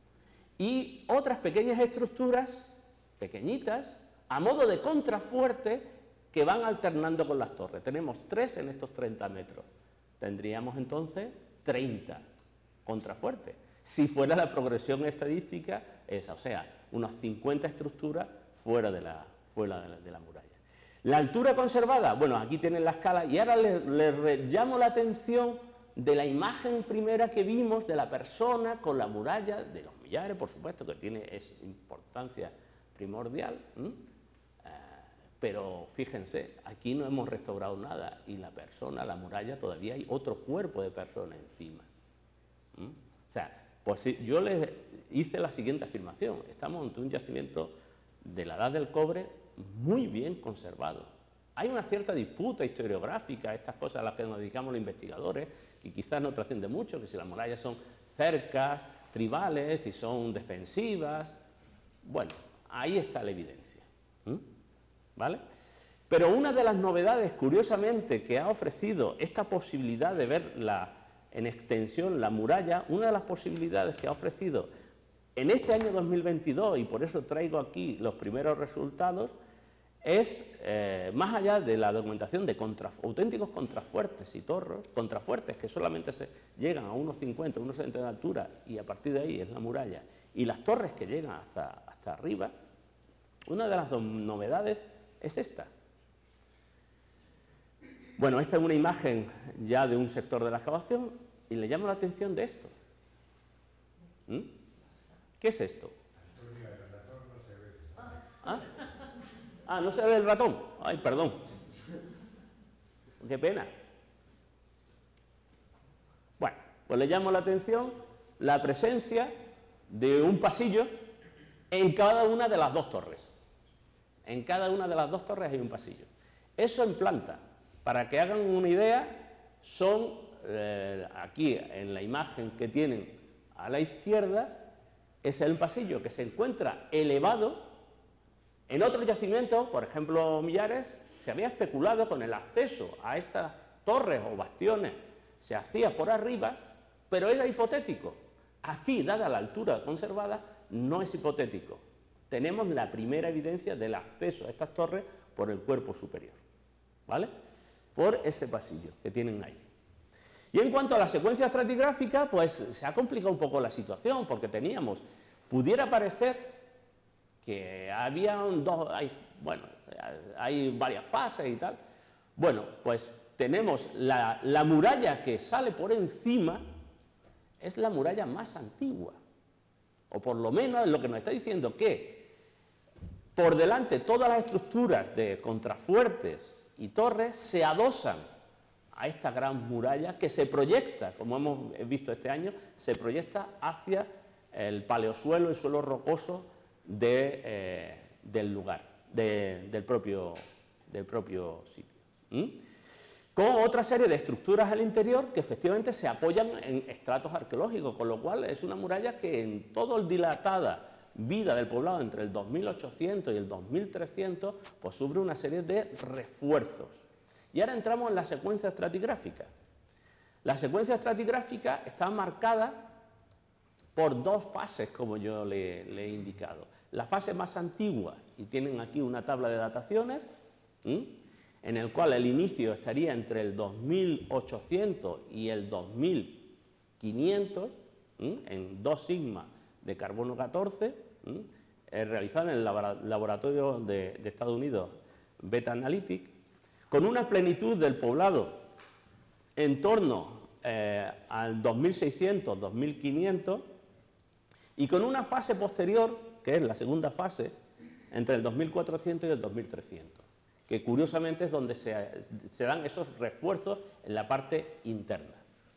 [SPEAKER 2] Y otras pequeñas estructuras, pequeñitas, a modo de contrafuerte, que van alternando con las torres. Tenemos tres en estos treinta metros. Tendríamos entonces treinta contrafuertes. Si fuera la progresión estadística esa, o sea, unas cincuenta estructuras fuera de la, fuera de la, de la muralla. La altura conservada, bueno, aquí tienen la escala, y ahora les, les llamo la atención de la imagen primera que vimos de la persona con la muralla de los millares, por supuesto, que tiene es importancia primordial, ¿eh? Eh, pero fíjense, aquí no hemos restaurado nada, y la persona, la muralla, todavía hay otro cuerpo de persona encima. ¿Eh? O sea, pues yo les hice la siguiente afirmación: estamos ante un yacimiento de la edad del cobre muy bien conservado. Hay una cierta disputa historiográfica, estas cosas a las que nos dedicamos los investigadores, que quizás no trasciende mucho, que si las murallas son cercas, tribales, si son defensivas. Bueno, ahí está la evidencia. ¿Mm? ¿Vale? Pero una de las novedades, curiosamente, que ha ofrecido esta posibilidad de ver la, en extensión la muralla, una de las posibilidades que ha ofrecido en este año dos mil veintidós, y por eso traigo aquí los primeros resultados, es, eh, más allá de la documentación de contra, auténticos contrafuertes y torres, contrafuertes que solamente se llegan a unos cincuenta, unos setenta de altura, y a partir de ahí es la muralla, y las torres que llegan hasta, hasta arriba, una de las novedades es esta. Bueno, esta es una imagen ya de un sector de la excavación, y le llamo la atención de esto. ¿Mm? ¿Qué es esto? ¿Ah? Ah, ¿no se ve el ratón? Ay, perdón. Qué pena. Bueno, pues le llamo la atención la presencia de un pasillo en cada una de las dos torres. En cada una de las dos torres hay un pasillo. Eso en planta. Para que hagan una idea, son, eh, aquí en la imagen que tienen a la izquierda, es el pasillo que se encuentra elevado En otros yacimientos, por ejemplo Millares, se había especulado con el acceso a estas torres o bastiones, se hacía por arriba, pero era hipotético. Aquí, dada la altura conservada, no es hipotético. Tenemos la primera evidencia del acceso a estas torres por el cuerpo superior, ¿vale? Por ese pasillo que tienen ahí. Y en cuanto a la secuencia estratigráfica, pues se ha complicado un poco la situación, porque teníamos, pudiera parecer que había dos, hay, bueno, hay varias fases y tal. Bueno, pues tenemos la, la muralla que sale por encima, es la muralla más antigua, o por lo menos es lo que nos está diciendo que por delante todas las estructuras de contrafuertes y torres se adosan a esta gran muralla que se proyecta, como hemos visto este año, se proyecta hacia el paleosuelo, el suelo rocoso de, eh, del lugar, de, del, propio, del propio sitio. ¿Mm? Con otra serie de estructuras al interior que efectivamente se apoyan en estratos arqueológicos, con lo cual es una muralla que en toda la dilatada vida del poblado entre el dos mil ochocientos y el dos mil trescientos, pues sufre una serie de refuerzos. Y ahora entramos en la secuencia estratigráfica. La secuencia estratigráfica está marcada por dos fases, como yo le, le he indicado. La fase más antigua, y tienen aquí una tabla de dataciones, ¿sí?, en el cual el inicio estaría entre el dos mil ochocientos y el dos mil quinientos, ¿sí?, en dos sigma de carbono catorce, ¿sí?, eh, realizado en el laboratorio de, de Estados Unidos, Beta Analytic, con una plenitud del poblado en torno eh, al dos mil seiscientos, dos mil quinientos, y con una fase posterior, que es la segunda fase, entre el dos mil cuatrocientos y el dos mil trescientos, que curiosamente es donde se, se dan esos refuerzos en la parte interna.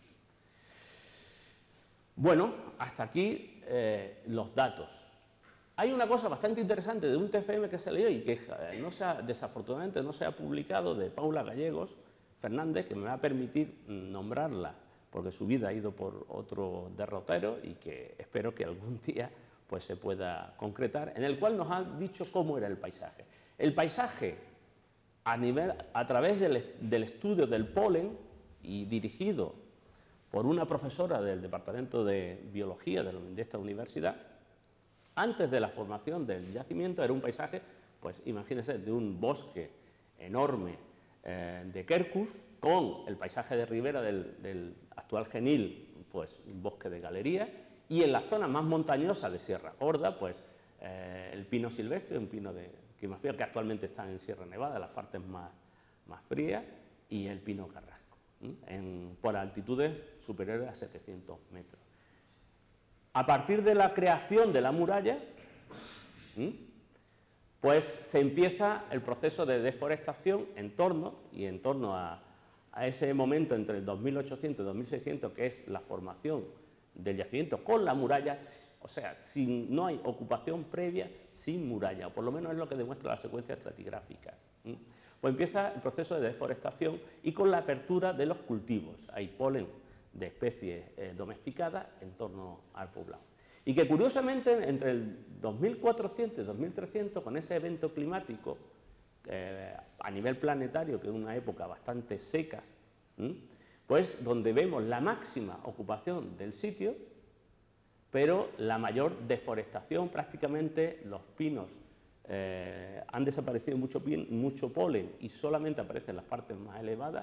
[SPEAKER 2] Bueno, hasta aquí eh, los datos. Hay una cosa bastante interesante de un T F M que se leyó y que eh, no se ha, desafortunadamente no se ha publicado, de Paula Gallegos Fernández, que me va a permitir nombrarla, porque su vida ha ido por otro derrotero y que espero que algún día pues, se pueda concretar, en el cual nos ha dicho cómo era el paisaje. El paisaje, a, nivel, a través del, del estudio del polen y dirigido por una profesora del Departamento de Biología de, de esta universidad, antes de la formación del yacimiento era un paisaje, pues imagínense, de un bosque enorme eh, de quercus, con el paisaje de ribera del, del actual Genil, pues un bosque de galería, y en la zona más montañosa de Sierra Gorda, pues eh, el pino silvestre, un pino de clima frío que actualmente está en Sierra Nevada, las partes más, más frías, y el pino carrasco, ¿sí?, en, por altitudes superiores a setecientos metros. A partir de la creación de la muralla, ¿sí?, pues se empieza el proceso de deforestación en torno, y en torno a, a ese momento entre el dos mil ochocientos y dos mil seiscientos, que es la formación del yacimiento con la muralla, o sea, sin, no hay ocupación previa sin muralla, o por lo menos es lo que demuestra la secuencia estratigráfica. ¿Sí? Pues empieza el proceso de deforestación y con la apertura de los cultivos. Hay polen de especies eh, domesticadas en torno al poblado. Y que curiosamente entre el dos mil cuatrocientos y dos mil trescientos, con ese evento climático eh, a nivel planetario, que es una época bastante seca, ¿sí?, pues donde vemos la máxima ocupación del sitio, pero la mayor deforestación, prácticamente los pinos eh, han desaparecido mucho, pin, mucho polen y solamente aparecen las partes más elevadas.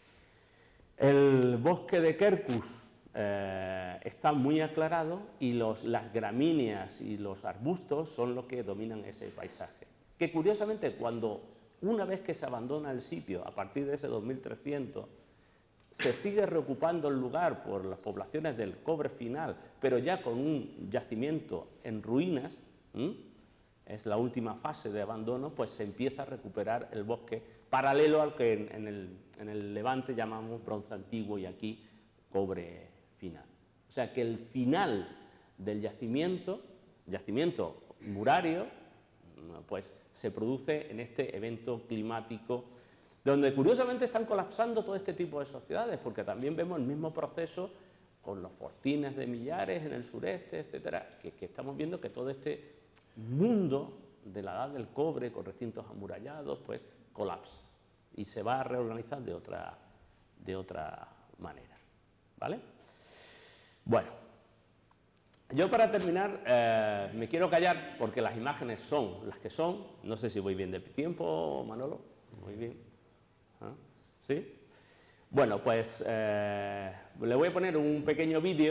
[SPEAKER 2] El bosque de quercus eh, está muy aclarado y los, las gramíneas y los arbustos son los que dominan ese paisaje. Que curiosamente, cuando una vez que se abandona el sitio, a partir de ese dos mil trescientos, se sigue reocupando el lugar por las poblaciones del cobre final, pero ya con un yacimiento en ruinas, ¿m? es la última fase de abandono, pues se empieza a recuperar el bosque paralelo al que en, en, el, en el Levante llamamos bronce antiguo y aquí cobre final. O sea que el final del yacimiento, yacimiento murario, pues se produce en este evento climático, donde curiosamente están colapsando todo este tipo de sociedades, porque también vemos el mismo proceso con los fortines de Millares en el sureste, etcétera, que, que estamos viendo que todo este mundo de la edad del cobre con recintos amurallados, pues colapsa y se va a reorganizar de otra, de otra manera, ¿vale? Bueno, yo para terminar eh, me quiero callar porque las imágenes son las que son. No sé si voy bien de tiempo, Manolo. Muy bien. ¿Ah? ¿Sí? Bueno, pues eh, le voy a poner un pequeño vídeo.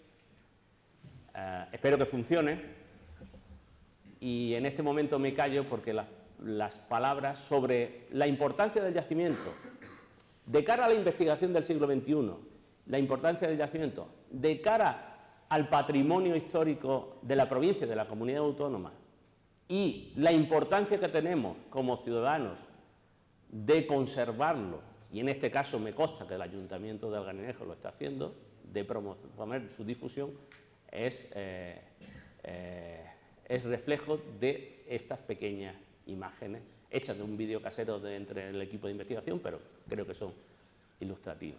[SPEAKER 2] Eh, espero que funcione. Y en este momento me callo porque la, las palabras sobre la importancia del yacimiento de cara a la investigación del siglo veintiuno, la importancia del yacimiento de cara al patrimonio histórico de la provincia, de la comunidad autónoma, y la importancia que tenemos como ciudadanos de conservarlo, y en este caso me consta que el Ayuntamiento de Alganinejo lo está haciendo, de promover su difusión, es, eh, eh, es reflejo de estas pequeñas imágenes, hechas de un vídeo casero de entre el equipo de investigación, pero creo que son ilustrativas.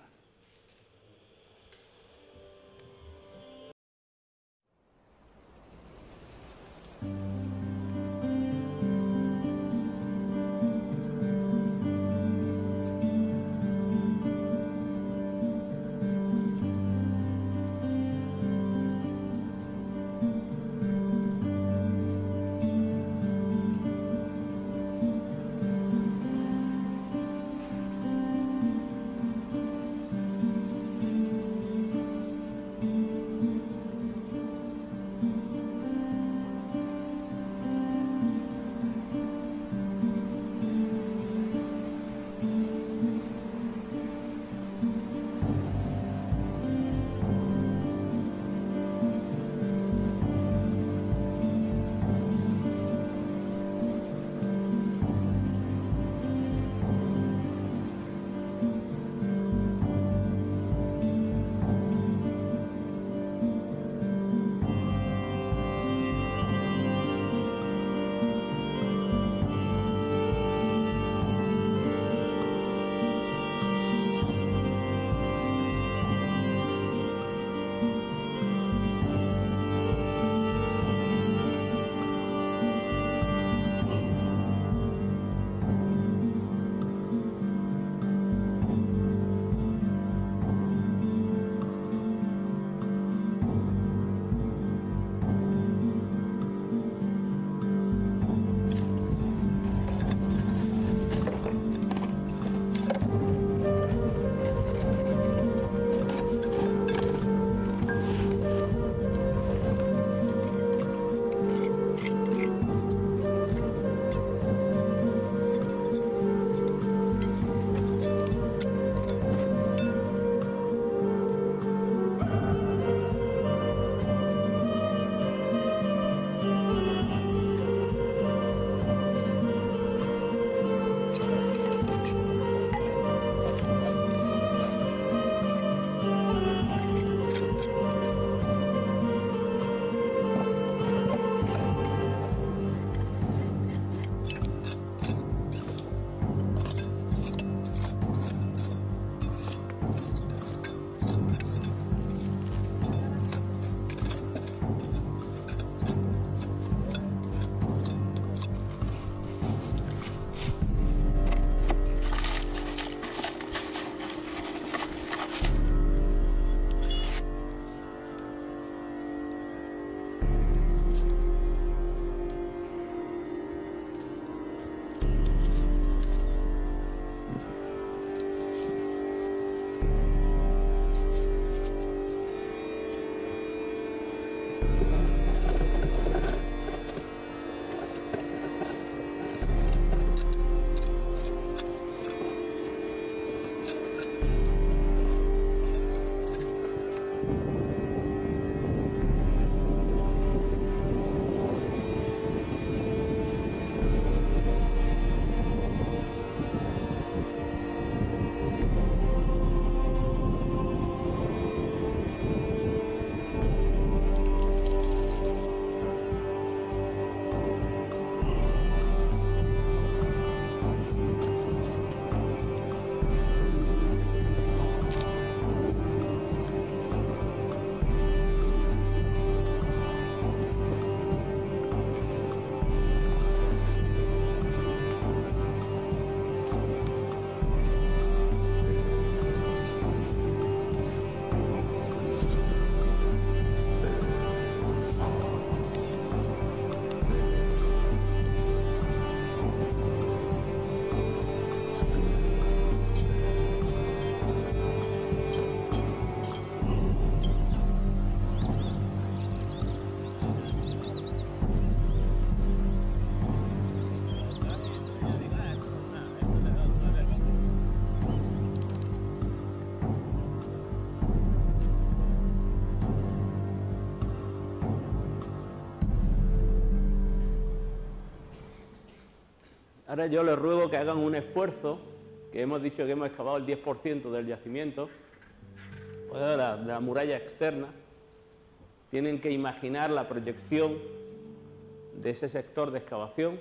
[SPEAKER 2] Ahora yo les ruego que hagan un esfuerzo, que hemos dicho que hemos excavado el diez por ciento del yacimiento, o de la, de la muralla externa. Tienen que imaginar la proyección de ese sector de excavación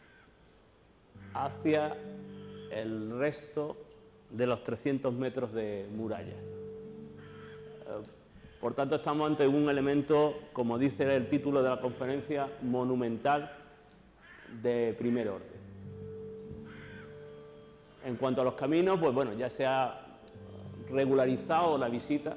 [SPEAKER 2] hacia el resto de los trescientos metros de muralla. Por tanto, estamos ante un elemento, como dice el título de la conferencia, monumental de primer orden. En cuanto a los caminos, pues bueno, ya se ha regularizado la visita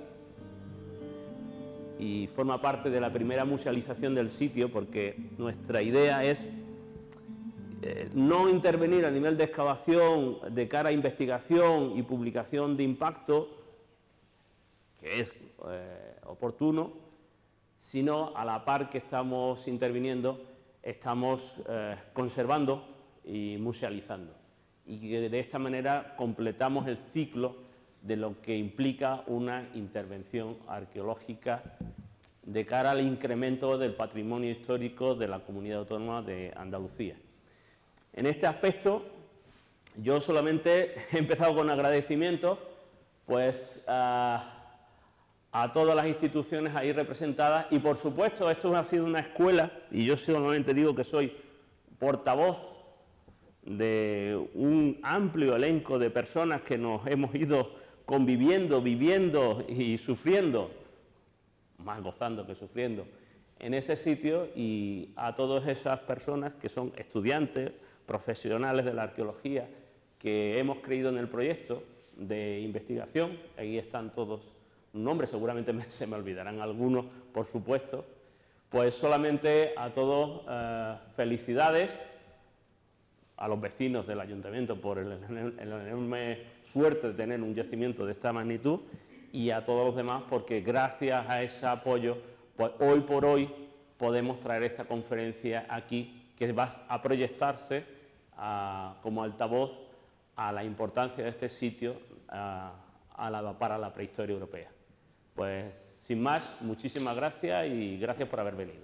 [SPEAKER 2] y forma parte de la primera musealización del sitio, porque nuestra idea es eh, no intervenir a nivel de excavación de cara a investigación y publicación de impacto, que es eh, oportuno, sino a la par que estamos interviniendo, estamos eh, conservando y musealizando. Y que de esta manera completamos el ciclo de lo que implica una intervención arqueológica de cara al incremento del patrimonio histórico de la Comunidad Autónoma de Andalucía. En este aspecto, yo solamente he empezado con agradecimientos, pues, a, a todas las instituciones ahí representadas y, por supuesto, esto ha sido una escuela, y yo solamente digo que soy portavoz de un amplio elenco de personas que nos hemos ido conviviendo, viviendo y sufriendo, más gozando que sufriendo, en ese sitio, y a todas esas personas que son estudiantes, profesionales de la arqueología, que hemos creído en el proyecto de investigación. Ahí están todos los nombres, seguramente me, se me olvidarán algunos, por supuesto. Pues solamente a todos eh, felicidades, a los vecinos del ayuntamiento por el, el, el enorme suerte de tener un yacimiento de esta magnitud, y a todos los demás porque gracias a ese apoyo, pues hoy por hoy podemos traer esta conferencia aquí, que va a proyectarse a, como altavoz a la importancia de este sitio a, a la, para la prehistoria europea. Pues sin más, muchísimas gracias y gracias por haber venido.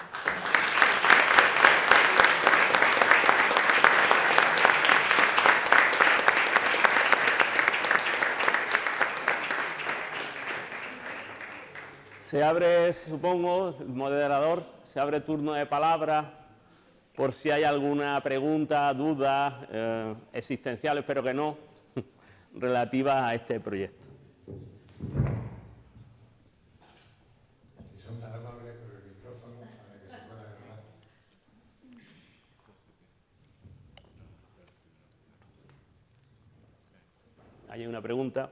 [SPEAKER 2] Se abre, supongo, moderador, se abre turno de palabra por si hay alguna pregunta, duda eh, existencial, espero que no, relativa a este proyecto.
[SPEAKER 1] Si son tan amables con el micrófono para que se pueda grabar.
[SPEAKER 2] Hay una pregunta.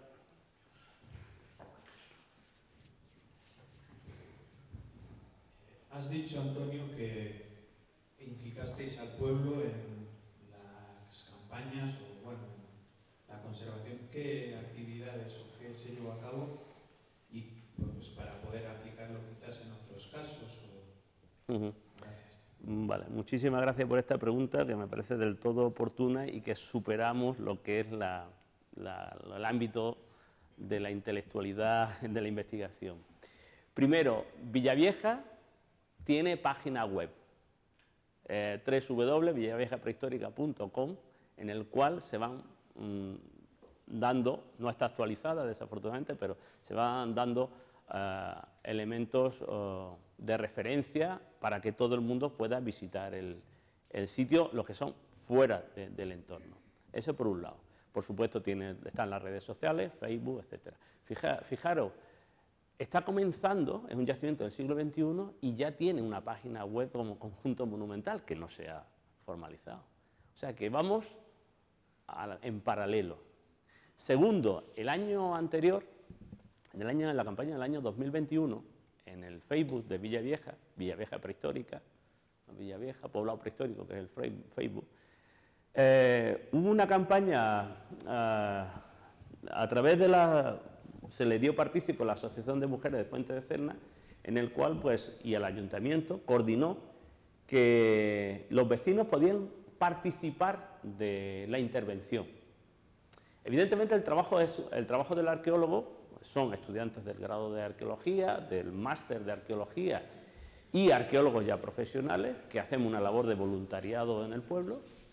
[SPEAKER 3] Has dicho, Antonio, que implicasteis al pueblo en las campañas o, bueno, en la conservación. ¿Qué actividades o qué se llevó a cabo? Y pues para poder aplicarlo quizás en otros casos. O...
[SPEAKER 2] Uh-huh.
[SPEAKER 3] Gracias.
[SPEAKER 2] Vale, muchísimas gracias por esta pregunta, que me parece del todo oportuna y que superamos lo que es la, la, el ámbito de la intelectualidad de la investigación. Primero, Villavieja tiene página web, eh, doble u doble u doble u punto villavieja prehistórica punto com, en el cual se van mmm, dando, no está actualizada desafortunadamente, pero se van dando uh, elementos uh, de referencia para que todo el mundo pueda visitar el, el sitio, los que son fuera de, del entorno. Eso por un lado. Por supuesto, tiene, están las redes sociales, Facebook, etcétera. Fija, fijaros, está comenzando, es un yacimiento del siglo veintiuno y ya tiene una página web como conjunto monumental que no se ha formalizado. O sea que vamos a, en paralelo. Segundo, el año anterior, en, el año, en la campaña del año dos mil veintiuno, en el Facebook de Villavieja, Villavieja Prehistórica, Villavieja, Poblado Prehistórico, que es el Facebook, eh, hubo una campaña eh, a través de la... se le dio partícipe a la Asociación de Mujeres de Fuente de Cerna, en el cual, pues, y el ayuntamiento coordinó que los vecinos podían participar de la intervención. Evidentemente, el trabajo, es, el trabajo del arqueólogo son estudiantes del grado de arqueología, del máster de arqueología y arqueólogos ya profesionales, que hacemos una labor de voluntariado en el pueblo,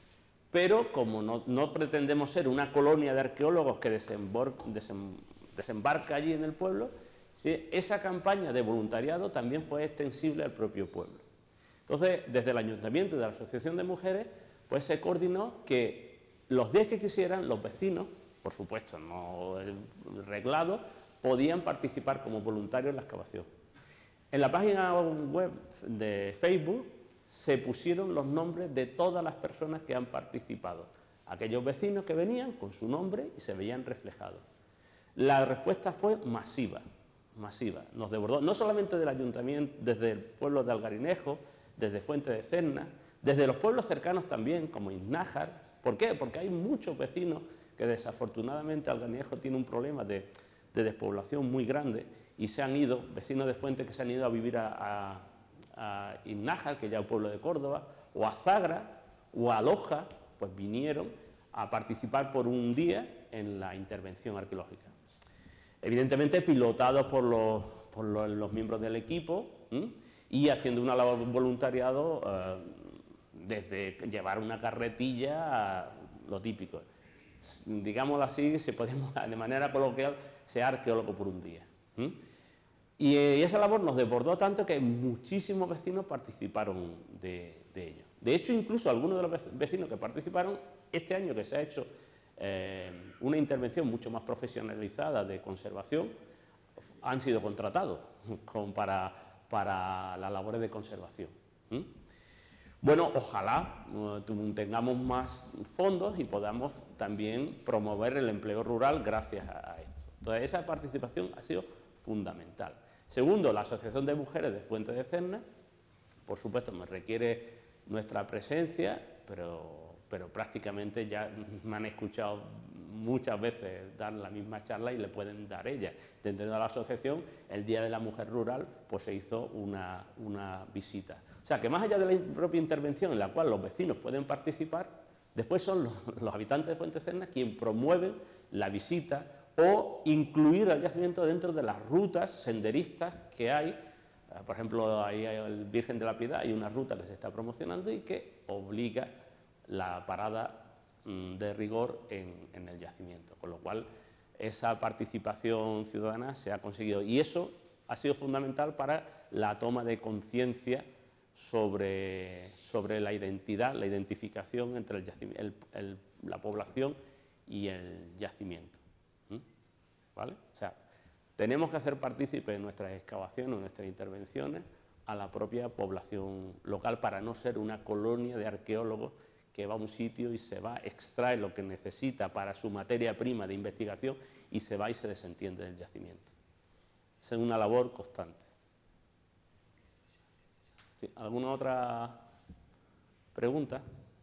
[SPEAKER 2] pero como no, no pretendemos ser una colonia de arqueólogos que desembor, desem, desembarca allí en el pueblo, ¿sí?, esa campaña de voluntariado también fue extensible al propio pueblo. Entonces, desde el Ayuntamiento y de la Asociación de Mujeres, pues se coordinó que los días que quisieran, los vecinos, por supuesto, no reglados, podían participar como voluntarios en la excavación. En la página web de Facebook se pusieron los nombres de todas las personas que han participado, aquellos vecinos que venían con su nombre y se veían reflejados. La respuesta fue masiva, masiva, nos desbordó, no solamente del ayuntamiento, desde el pueblo de Algarinejo, desde Fuente de Cerna, desde los pueblos cercanos también, como Iznájar. ¿Por qué? Porque hay muchos vecinos que desafortunadamente Algarinejo tiene un problema de, de despoblación muy grande y se han ido, vecinos de Fuente que se han ido a vivir a, a, a Iznájar, que ya es un pueblo de Córdoba, o a Zagra, o a Loja, pues vinieron a participar por un día en la intervención arqueológica. Evidentemente pilotados por los, por los, los miembros del equipo, ¿m? y haciendo una labor voluntariado eh, desde llevar una carretilla a lo típico. Digámoslo así, si podemos de manera coloquial, ser arqueólogo por un día. ¿m? Y, y esa labor nos desbordó tanto que muchísimos vecinos participaron de, de ello. De hecho, incluso algunos de los vecinos que participaron, este año que se ha hecho eh, una intervención mucho más profesionalizada de conservación, han sido contratados con, para, para las labores de conservación. ¿Mm? Bueno, ojalá uh, tengamos más fondos y podamos también promover el empleo rural gracias a, a esto. Entonces, esa participación ha sido fundamental. Segundo, la Asociación de Mujeres de Fuente de Cerna, por supuesto, me requiere nuestra presencia, pero, pero prácticamente ya me han escuchado muchas veces dar la misma charla y le pueden dar ellas. Dentro de la asociación, el Día de la Mujer Rural, pues se hizo una, una visita. O sea, que más allá de la propia intervención en la cual los vecinos pueden participar, después son los, los habitantes de Fuente de Cerna quienes promueven la visita o incluir el yacimiento dentro de las rutas senderistas que hay. Por ejemplo, ahí hay el Virgen de la Piedad, hay una ruta que se está promocionando y que obliga la parada de rigor en, en el yacimiento, con lo cual esa participación ciudadana se ha conseguido y eso ha sido fundamental para la toma de conciencia sobre, sobre la identidad, la identificación entre el el, el, la población y el yacimiento. ¿Mm? ¿Vale? O sea, tenemos que hacer partícipe en nuestras excavaciones, en nuestras intervenciones, a la propia población local para no ser una colonia de arqueólogos que va a un sitio y se va, extrae lo que necesita para su materia prima de investigación y se va y se desentiende del yacimiento. Esa es una labor constante. ¿Sí? ¿Alguna otra pregunta?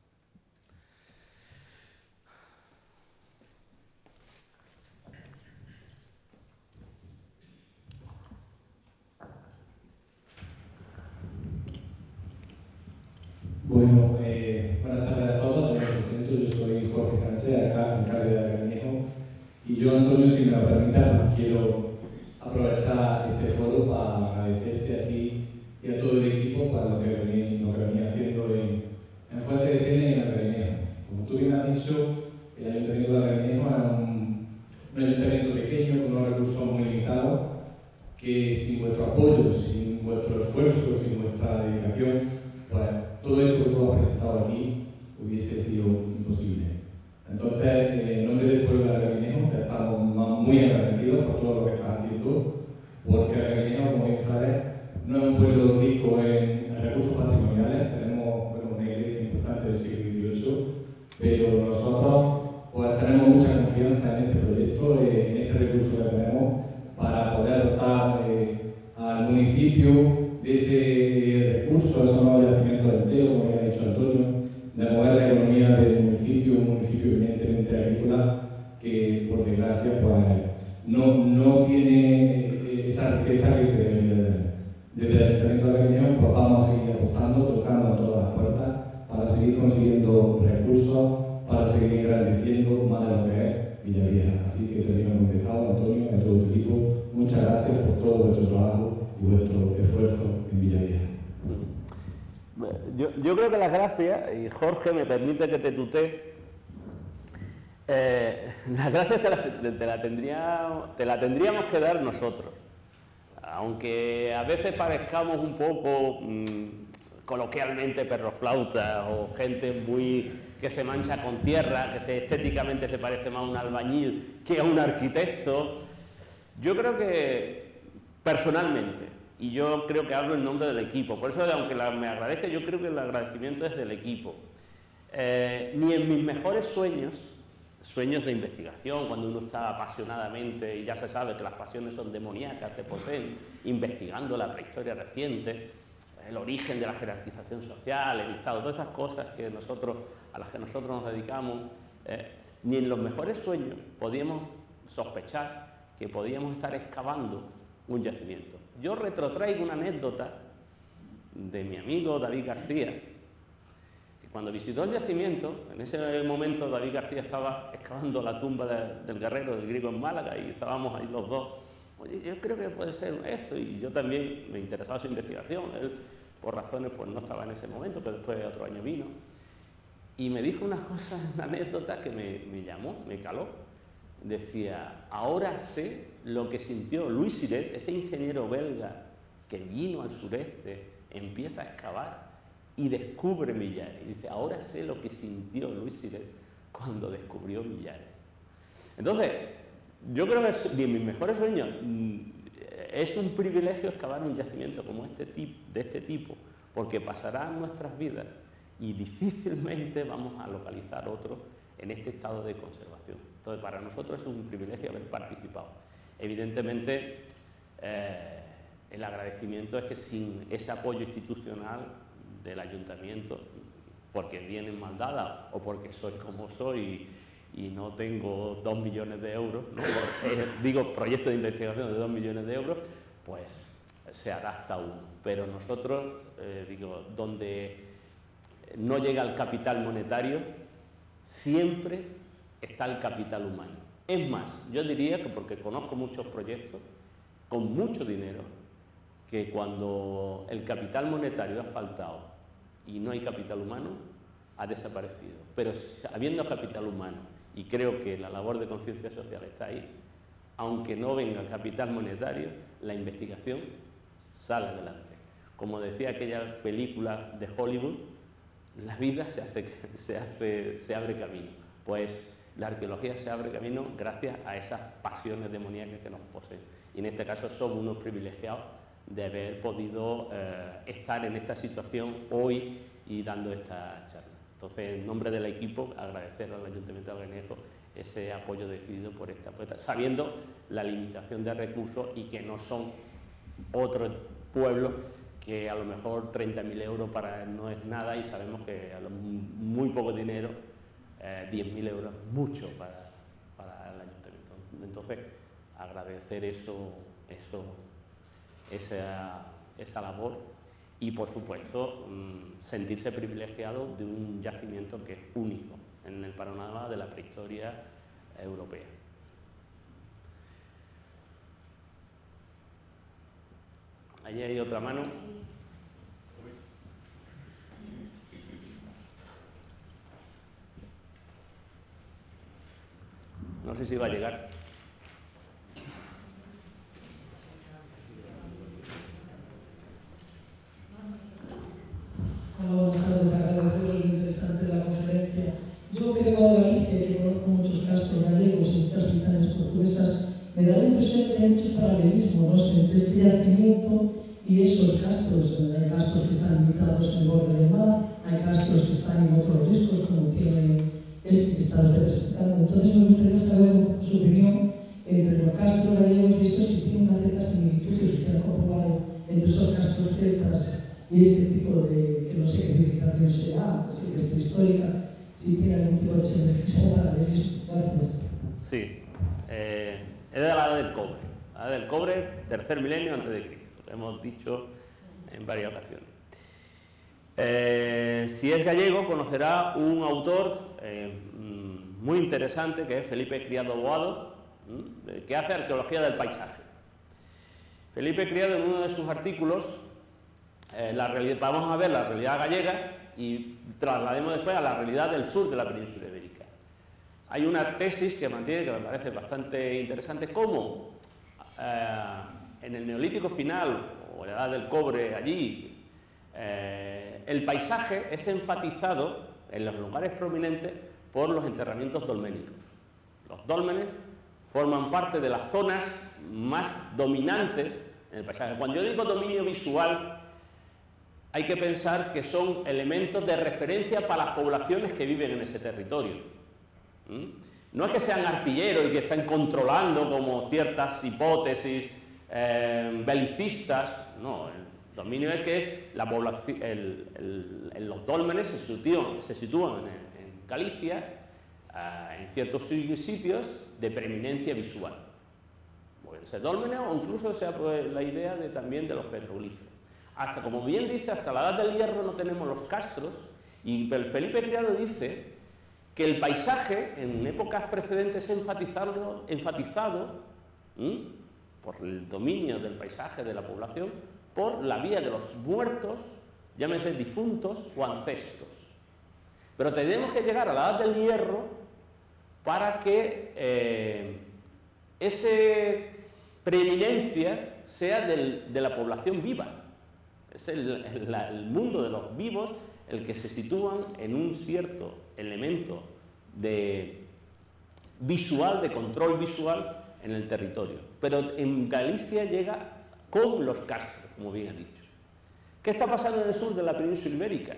[SPEAKER 4] Bueno, eh, buenas tardes a todos. Me presento, yo soy Jorge Sánchez, acá alcalde de Algarinejo. Y yo, Antonio, si me lo permitas, pues quiero aprovechar este foro para agradecerte a ti y a todo el equipo para lo que venía, lo que venía haciendo en, en Fuente de Cerna y en Algarinejo. Como tú bien has dicho, el Ayuntamiento de Algarinejo es un, un ayuntamiento pequeño con unos recursos muy limitados que sin vuestro apoyo, sin vuestro esfuerzo, sin vuestra dedicación, pues todo esto que tú has presentado aquí hubiese sido imposible. Entonces, eh, en nombre del pueblo de Algarinejo, te estamos muy agradecidos por todo lo que estás haciendo, porque Algarinejo, como bien sabes, no es un pueblo rico en recursos patrimoniales, tenemos bueno, una iglesia importante del siglo dieciocho, pero nosotros pues, tenemos mucha confianza en este proyecto, eh, en este recurso que tenemos, para poder dotar eh, al municipio de ese recurso, esos nuevos yacimientos de empleo, como ya ha dicho Antonio, de mover la economía del municipio, un municipio evidentemente agrícola que, por desgracia, pues, no, no tiene esa riqueza que debería tener. Desde el Ayuntamiento de Algarinejo pues, vamos a seguir apostando, tocando a todas las puertas, para seguir consiguiendo recursos, para seguir engrandeciendo más de lo que es Villavieja. Así que terminamos empezado, Antonio, y a todo tu equipo. Muchas gracias por todo vuestro trabajo y vuestro esfuerzo en Villavieja.
[SPEAKER 2] yo, yo creo que las gracias, y Jorge me permite que te tutee, eh, las gracias te, las, te, te, la tendría, te la tendríamos que dar nosotros. Aunque a veces parezcamos un poco mmm, coloquialmente perroflautas o gente muy que se mancha con tierra, que se, estéticamente se parece más a un albañil que a un arquitecto, yo creo que personalmente, y yo creo que hablo en nombre del equipo, por eso aunque la, me agradezca, yo creo que el agradecimiento es del equipo. Eh, ni en mis mejores sueños, sueños de investigación, cuando uno está apasionadamente, y ya se sabe que las pasiones son demoníacas, te poseen, investigando la prehistoria reciente, el origen de la jerarquización social, el Estado, todas esas cosas que nosotros, a las que nosotros nos dedicamos, eh, ni en los mejores sueños podíamos sospechar que podíamos estar excavando un yacimiento. Yo retrotraigo una anécdota de mi amigo David García, que cuando visitó el yacimiento, en ese momento David García estaba excavando la tumba de, del guerrero, del griego en Málaga, y estábamos ahí los dos. Oye, yo creo que puede ser esto, y yo también me interesaba su investigación. Él, por razones, pues no estaba en ese momento, pero después otro año vino, y me dijo unas cosas, una anécdota que me, me llamó, me caló. Decía, ahora sé lo que sintió Louis Siret, ese ingeniero belga que vino al sureste, empieza a excavar y descubre Millares. Y dice, ahora sé lo que sintió Louis Siret cuando descubrió Millares. Entonces, yo creo que es, de mis mejores sueños, es un privilegio excavar un yacimiento como este tipo, de este tipo, porque pasarán nuestras vidas y difícilmente vamos a localizar otro en este estado de conservación. Entonces, para nosotros es un privilegio haber participado. Evidentemente, eh, el agradecimiento es que sin ese apoyo institucional del ayuntamiento, porque vienen mal dadas o porque soy como soy y, y no tengo dos millones de euros, ¿no? eh, digo, proyecto de investigación de dos millones de euros, pues se adapta uno. Pero nosotros, eh, digo, donde no llega el capital monetario, siempre está el capital humano. Es más, yo diría que, porque conozco muchos proyectos con mucho dinero, que cuando el capital monetario ha faltado y no hay capital humano, ha desaparecido. Pero habiendo capital humano, y creo que la labor de conciencia social está ahí, aunque no venga el capital monetario, la investigación sale adelante. Como decía aquella película de Hollywood, la vida se, hace, se, hace, se abre camino. Pues la arqueología se abre camino gracias a esas pasiones demoníacas que nos poseen. Y en este caso somos unos privilegiados de haber podido eh, estar en esta situación hoy y dando esta charla. Entonces, en nombre del equipo, agradecer al Ayuntamiento de Agrenejo ese apoyo decidido por esta apuesta, sabiendo la limitación de recursos y que no son otros pueblos que a lo mejor treinta mil euros para no es nada, y sabemos que a lo muy poco dinero, eh, diez mil euros es mucho para, para el Ayuntamiento. Entonces, agradecer eso, eso esa, esa labor y, por supuesto, mmm, sentirse privilegiado de un yacimiento que es único en el panorama de la prehistoria europea. Allí hay otra mano. No sé si va a llegar.
[SPEAKER 5] Hola, buenas tardes. Agradecer lo interesante de la conferencia. Yo que vengo de Galicia y que conozco muchos castros gallegos y muchas gitanas portuguesas, me da la impresión que hay muchos paralelismos, ¿no?, entre este yacimiento y esos castros. Hay castros que están limitados en el borde del mar, hay castros que están en otros riscos, como tiene este que está usted presentando. Entonces me gustaría saber un poco su opinión entre los castros gallegos y estos, si tiene una cierta similitud, si usted ha comprobado entre esos castros celtas y este tipo de, que no sé qué civilización será, si es prehistórica, si tiene algún tipo de similitud o paralelismo. Gracias.
[SPEAKER 2] Sí, eh, es de la edad del cobre, la edad del cobre, tercer milenio antes de Cristo, lo hemos dicho en varias ocasiones. Eh, si es gallego, conocerá un autor eh, muy interesante, que es Felipe Criado Boado, que hace arqueología del paisaje. Felipe Criado, en uno de sus artículos, eh, la realidad, vamos a ver la realidad gallega y traslademos después a la realidad del sur de la península ibérica. Hay una tesis que mantiene, que me parece bastante interesante, cómo eh, en el Neolítico final, o la edad del cobre allí, eh, el paisaje es enfatizado en los lugares prominentes por los enterramientos dolménicos. Los dólmenes forman parte de las zonas más dominantes en el paisaje. Cuando yo digo dominio visual, hay que pensar que son elementos de referencia para las poblaciones que viven en ese territorio. ¿Mm? No es que sean artilleros y que estén controlando como ciertas hipótesis eh, belicistas, no, el dominio es que la población, el, el, el, los dólmenes se sitúan, se sitúan en, en Galicia, eh, en ciertos sitios de preeminencia visual. Pueden ser dólmenes o incluso sea pues, la idea de, también de los petroglíferos. Hasta, como bien dice, hasta la edad del hierro no tenemos los castros, y Felipe Criado dice que el paisaje en épocas precedentes enfatizado, enfatizado ¿m? por el dominio del paisaje de la población, por la vía de los muertos, llámense difuntos o ancestros. Pero tenemos que llegar a la edad del hierro para que eh, esa preeminencia sea del, de la población viva. Es el, el, el mundo de los vivos el que se sitúan en un cierto elemento de visual, de control visual en el territorio. Pero en Galicia llega con los castros, como bien ha dicho. ¿Qué está pasando en el sur de la península ibérica?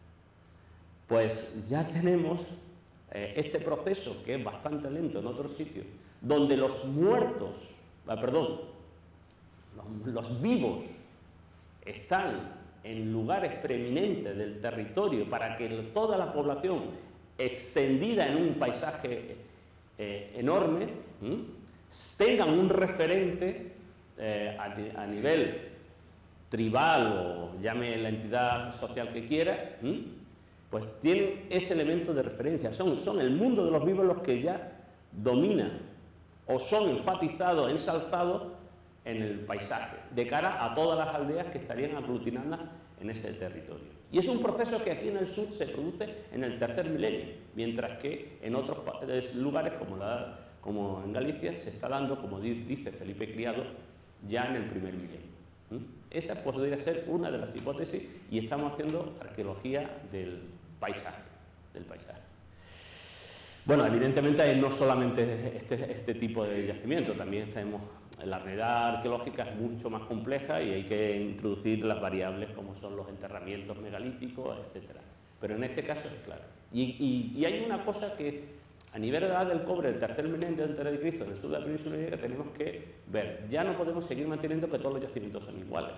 [SPEAKER 2] Pues ya tenemos eh, este proceso, que es bastante lento en otros sitios, donde los muertos, ah, perdón, los, los vivos están en lugares preeminentes del territorio para que toda la población extendida en un paisaje eh, enorme ¿m? tengan un referente eh, a, a nivel tribal o llame la entidad social que quiera, ¿m? pues tienen ese elemento de referencia. Son, son el mundo de los vivos los que ya dominan o son enfatizados, ensalzados en el paisaje, de cara a todas las aldeas que estarían aglutinadas en ese territorio. Y es un proceso que aquí en el sur se produce en el tercer milenio, mientras que en otros lugares, como, la, como en Galicia, se está dando, como dice Felipe Criado, ya en el primer milenio. ¿Mm? Esa podría ser una de las hipótesis, y estamos haciendo arqueología del paisaje, del paisaje. Bueno, evidentemente hay no solamente este, este tipo de yacimiento, también tenemos la realidad arqueológica es mucho más compleja y hay que introducir las variables como son los enterramientos megalíticos, etcétera. Pero en este caso es claro. Y, y, y hay una cosa que a nivel de edad del cobre, el tercer milenio antes de Cristo, en el sur de la península ibérica, tenemos que ver. Ya no podemos seguir manteniendo que todos los yacimientos son iguales.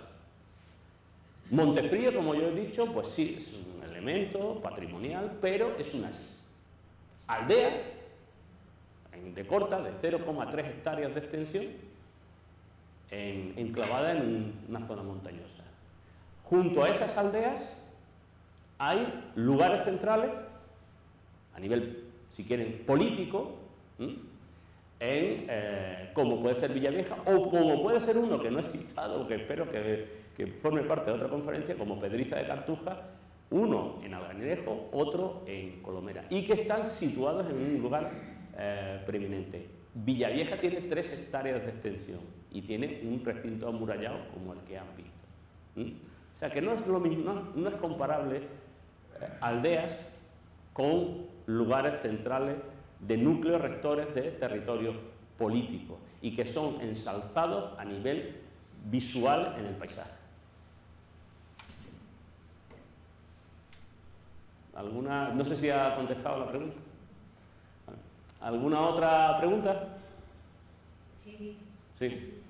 [SPEAKER 2] Montefrío, como yo he dicho, pues sí, es un elemento patrimonial, pero es una aldea de corta, de cero coma tres hectáreas de extensión, En, enclavada en un, una zona montañosa. Junto a esas aldeas hay lugares centrales, a nivel, si quieren, político, ¿m? en, eh, como puede ser Villavieja, o como puede ser uno que no he citado, que espero que, que forme parte de otra conferencia, como Pedriza de Cartuja, uno en Alganirejo, otro en Colomera, y que están situados en un lugar eh, preeminente. Villavieja tiene tres hectáreas de extensión y tiene un recinto amurallado como el que han visto. ¿Mm? O sea que no es lo mismo, no, no es comparable eh, aldeas con lugares centrales de núcleos rectores de territorios políticos y que son ensalzados a nivel visual en el paisaje. ¿Alguna? No sé si ha contestado la pregunta. ¿Alguna otra pregunta?
[SPEAKER 6] Sí.
[SPEAKER 2] Sí.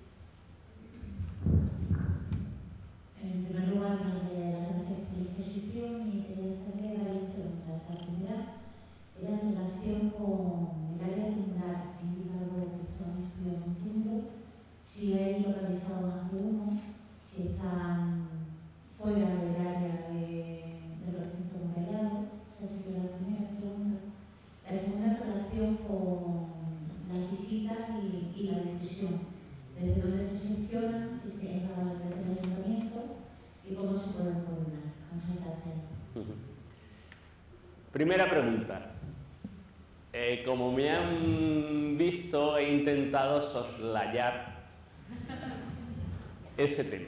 [SPEAKER 6] En primer lugar, darle las gracias por la exposición y quería hacerle varias preguntas. La primera era en relación con el área tumbral. He indicado que fue un estudio en un túmulo, si hay localizado más de uno, si están fuera del área de, del recinto murallado. Esa sería la primera pregunta. La segunda en relación con las visitas y, y la difusión. Desde
[SPEAKER 2] Primera pregunta. Eh, como me han visto, he intentado soslayar ese tema.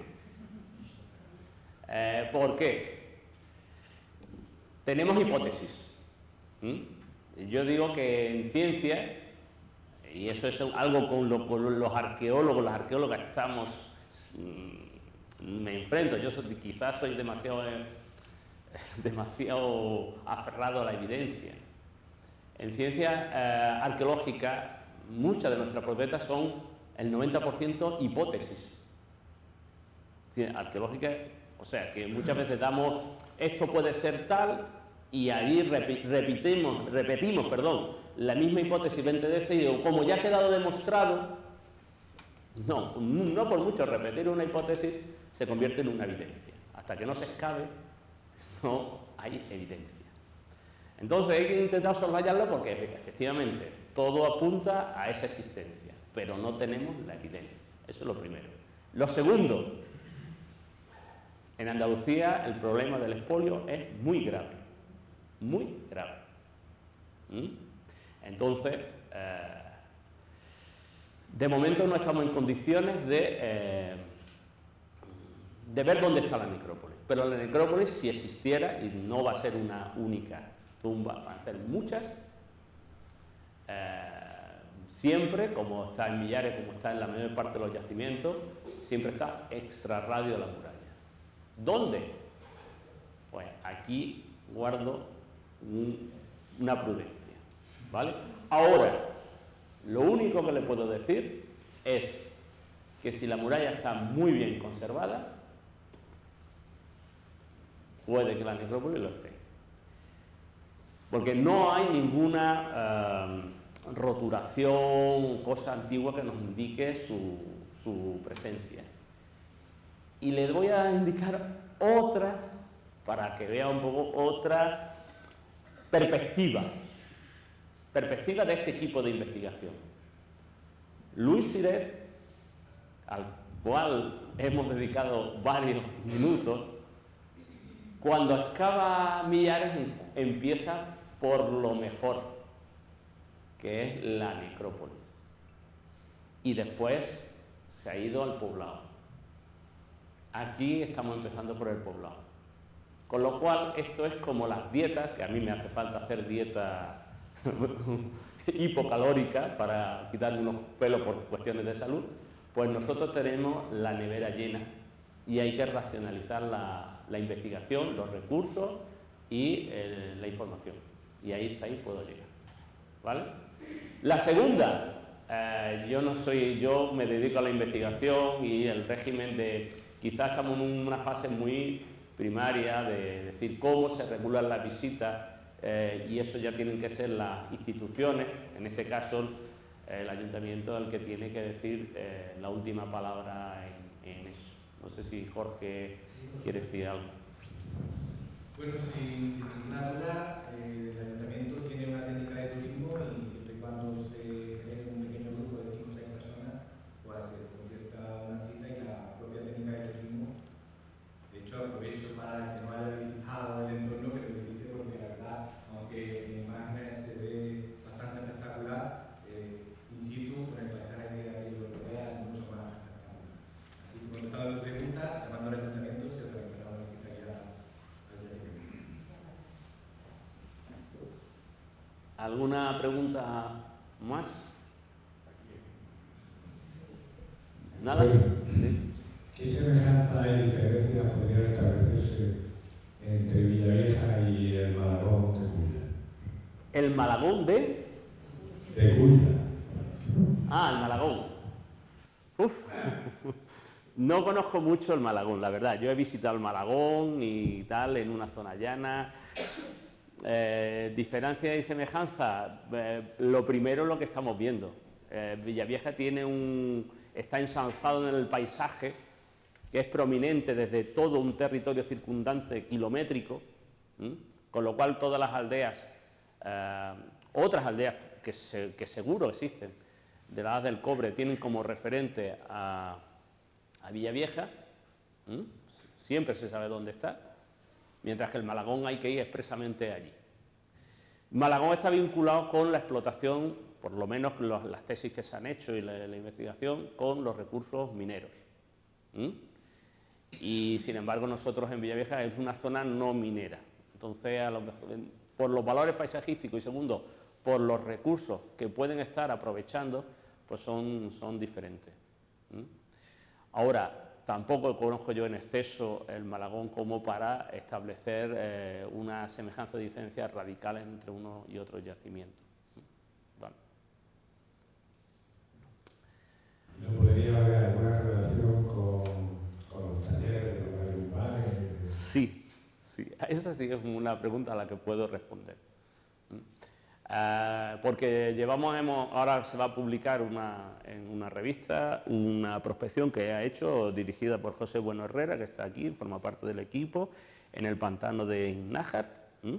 [SPEAKER 2] Eh, ¿Por qué? Tenemos hipótesis. ¿Mm? Yo digo que en ciencia, y eso es algo con lo con los arqueólogos, las arqueólogas estamos, mmm, me enfrento, yo soy, quizás soy demasiado, eh, demasiado aferrado a la evidencia. En ciencia eh, arqueológica, muchas de nuestras probetas son el noventa por ciento hipótesis. Arqueológica, o sea, que muchas veces damos, esto puede ser tal, y ahí repetimos, repetimos perdón, la misma hipótesis veinte veces y digo, como ya ha quedado demostrado, no, no por mucho repetir una hipótesis se convierte en una evidencia. Hasta que no se excabe, no hay evidencia. Entonces hay que intentar soslayarlo porque efectivamente todo apunta a esa existencia, pero no tenemos la evidencia. Eso es lo primero. Lo segundo, en Andalucía el problema del expolio es muy grave, muy grave. ¿Mm? Entonces, eh, de momento no estamos en condiciones de, eh, de ver dónde está la necrópolis. Pero la necrópolis, si existiera, y no va a ser una única tumba, van a ser muchas, eh, siempre, como está en Millares, como está en la mayor parte de los yacimientos, siempre está extrarradio de la muralla. ¿Dónde? Pues aquí guardo un, una prudencia, ¿vale? Ahora, lo único que le puedo decir es que si la muralla está muy bien conservada, puede que la necrópolis lo esté. Porque no hay ninguna eh, roturación, cosa antigua que nos indique su, su presencia. Y les voy a indicar otra, para que vea un poco otra perspectiva, perspectiva de este equipo de investigación. Luis Siret, al cual hemos dedicado varios minutos, cuando excava Millares empieza por lo mejor, que es la necrópolis, y después se ha ido al poblado. Aquí estamos empezando por el poblado. Con lo cual, esto es como las dietas, que a mí me hace falta hacer dieta hipocalórica para quitarme unos pelos por cuestiones de salud, pues nosotros tenemos la nevera llena y hay que racionalizar la, la investigación, los recursos y eh, la información. Y ahí está, ahí puedo llegar. ¿Vale? La segunda, eh, yo no soy, yo me dedico a la investigación y el régimen de, quizás estamos en una fase muy primaria de decir cómo se regulan las visitas eh, y eso ya tienen que ser las instituciones, en este caso eh, el ayuntamiento el que tiene que decir eh, la última palabra en, en eso. No sé si Jorge quiere decir algo.
[SPEAKER 4] Bueno, sin, sin ninguna duda, eh, el ayuntamiento tiene una técnica de turismo y siempre y cuando se genere un pequeño grupo de cinco o seis personas, pues se concierta una cita y la propia técnica de turismo. De hecho, aprovecho para que no haya visitado el entorno, que lo visite porque la verdad, aunque en imágenes se ve bastante espectacular, eh, in situ, con el paisaje que hay lo rodea, es mucho más espectacular. Así que contestando a tu pregunta, llamando al ayuntamiento, se realizará una visita guiada.
[SPEAKER 2] ¿Alguna pregunta más? ¿Nada? ¿Sí?
[SPEAKER 1] ¿Qué semejanza y diferencia podrían establecerse entre Villavieja y el Malagón de Culla?
[SPEAKER 2] ¿El Malagón de?
[SPEAKER 1] De Culla.
[SPEAKER 2] Ah, el Malagón. Uf. No conozco mucho el Malagón, la verdad. Yo he visitado el Malagón y tal, en una zona llana. Eh, diferencia y semejanza, eh, lo primero es lo que estamos viendo. Eh, Villavieja tiene un, está ensalzado en el paisaje, que es prominente desde todo un territorio circundante kilométrico, ¿m? Con lo cual todas las aldeas, eh, otras aldeas que, se, que seguro existen, de la edad del cobre, tienen como referente a, a Villavieja, ¿m? Siempre se sabe dónde está. mientras que el Malagón hay que ir expresamente allí. Malagón está vinculado con la explotación, por lo menos los, las tesis que se han hecho y la, la investigación, con los recursos mineros. ¿Mm? Y sin embargo nosotros en Villavieja es una zona no minera. Entonces, a lo mejor, por los valores paisajísticos y segundo, por los recursos que pueden estar aprovechando, pues son, son diferentes. ¿Mm? Ahora, tampoco conozco yo en exceso el Malagón como para establecer eh, una semejanza de diferencias radicales entre uno y otro yacimiento. Bueno.
[SPEAKER 1] ¿No podría haber alguna relación con, con los talleres de los gallumbales?
[SPEAKER 2] Sí, sí, esa sí es una pregunta a la que puedo responder. Uh, porque llevamos, hemos, ahora se va a publicar una, en una revista una prospección que ha hecho, dirigida por José Bueno Herrera, que está aquí, forma parte del equipo, en el pantano de Innájar, ¿m?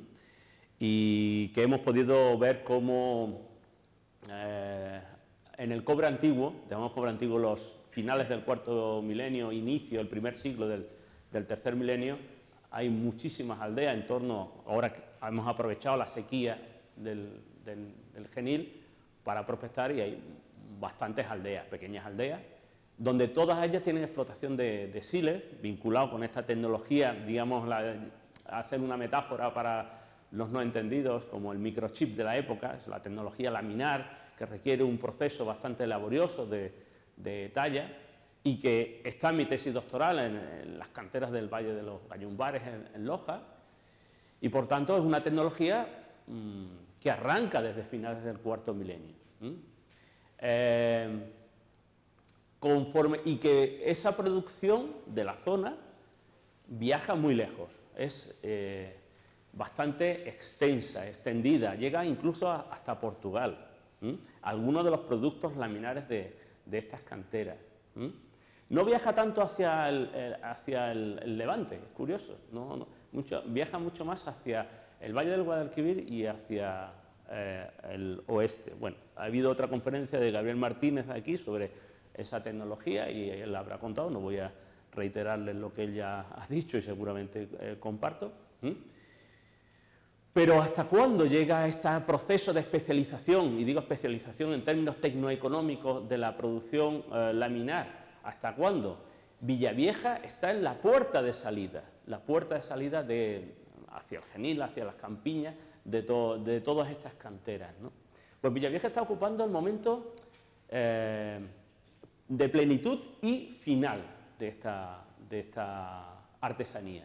[SPEAKER 2] y que hemos podido ver cómo eh, en el cobre antiguo, llamamos cobre antiguo los finales del cuarto milenio, inicio, el primer siglo del, del tercer milenio, hay muchísimas aldeas en torno, ahora que hemos aprovechado la sequía Del, del, del Genil para prospectar y hay bastantes aldeas, pequeñas aldeas, donde todas ellas tienen explotación de, de siles, vinculado con esta tecnología, digamos, la, hacer una metáfora para los no entendidos, como el microchip de la época, es la tecnología laminar, que requiere un proceso bastante laborioso de, de talla, y que está en mi tesis doctoral en, en las canteras del Valle de los Gallumbares, en, en Loja, y por tanto es una tecnología mmm, que arranca desde finales del cuarto milenio. ¿Mm? Eh, conforme, y que esa producción de la zona viaja muy lejos, es eh, bastante extensa, extendida, llega incluso a, hasta Portugal. ¿Mm? Algunos de los productos laminares de, de estas canteras. ¿Mm? No viaja tanto hacia el, el, hacia el, el Levante, es curioso, no, no, mucho, viaja mucho más hacia el Valle del Guadalquivir y hacia eh, el oeste. Bueno, ha habido otra conferencia de Gabriel Martínez aquí sobre esa tecnología y él la habrá contado, no voy a reiterarles lo que él ya ha dicho y seguramente eh, comparto. ¿Mm? Pero ¿hasta cuándo llega este proceso de especialización? Y digo especialización en términos tecnoeconómicos de la producción eh, laminar. ¿Hasta cuándo? Villavieja está en la puerta de salida, la puerta de salida de, hacia el Genil, hacia las campiñas, de, to, de todas estas canteras, ¿no? Pues Villavieja está ocupando el momento eh, de plenitud y final de esta, de esta artesanía.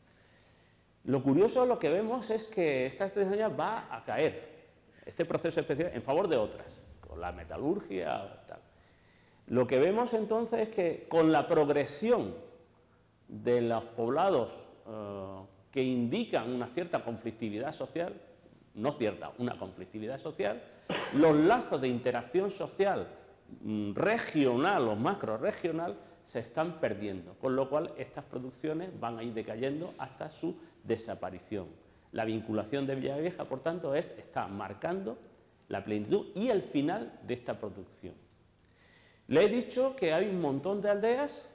[SPEAKER 2] Lo curioso, lo que vemos es que esta artesanía va a caer, este proceso especial, en favor de otras, con la metalurgia, tal. Lo que vemos entonces es que con la progresión de los poblados eh, que indican una cierta conflictividad social, no cierta, una conflictividad social, los lazos de interacción social mm, regional o macro-regional se están perdiendo, con lo cual estas producciones van a ir decayendo hasta su desaparición. La vinculación de Villavieja, por tanto, es, está marcando la plenitud y el final de esta producción. Le he dicho que hay un montón de aldeas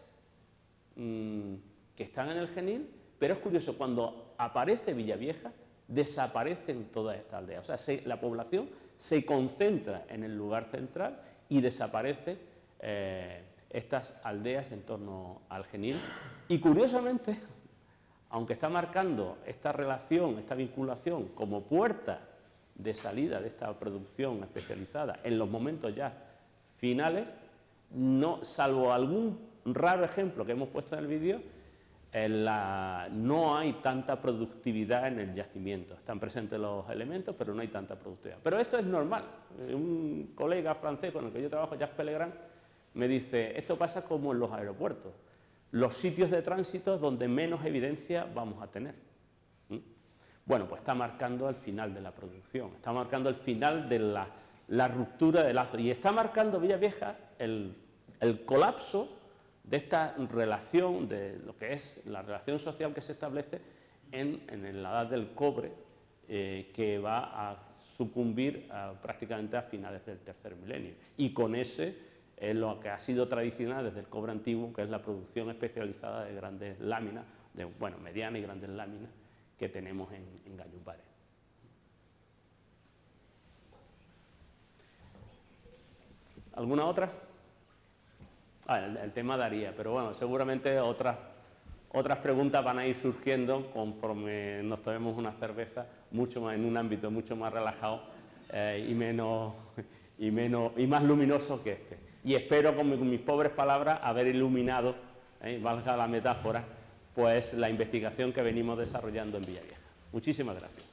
[SPEAKER 2] mmm, que están en el Genil, pero es curioso, cuando aparece Villavieja, desaparecen todas estas aldeas. O sea, se, la población se concentra en el lugar central y desaparece eh, estas aldeas en torno al Genil. Y curiosamente, aunque está marcando esta relación, esta vinculación como puerta de salida de esta producción especializada en los momentos ya finales, no, salvo algún raro ejemplo que hemos puesto en el vídeo, en la, no hay tanta productividad en el yacimiento. Están presentes los elementos, pero no hay tanta productividad. Pero esto es normal. Un colega francés con el que yo trabajo, Jacques Pellegrin, me dice, esto pasa como en los aeropuertos, los sitios de tránsito donde menos evidencia vamos a tener. ¿Mm? Bueno, pues está marcando el final de la producción, está marcando el final de la, la ruptura de lazos, y está marcando Villavieja el, el colapso de esta relación, de lo que es la relación social que se establece en, en la edad del cobre, eh, que va a sucumbir a, prácticamente a finales del tercer milenio. Y con ese es lo que ha sido tradicional desde el cobre antiguo, que es la producción especializada de grandes láminas, de, bueno, medianas y grandes láminas, que tenemos en, en Gallupare. ¿Alguna otra? Ah, el, el tema daría, pero bueno, seguramente otras, otras preguntas van a ir surgiendo conforme nos tomemos una cerveza, mucho más, en un ámbito mucho más relajado eh, y, menos, y, menos, y más luminoso que este. Y espero con, mi, con mis pobres palabras haber iluminado, eh, valga la metáfora, pues la investigación que venimos desarrollando en Villavieja. Muchísimas gracias.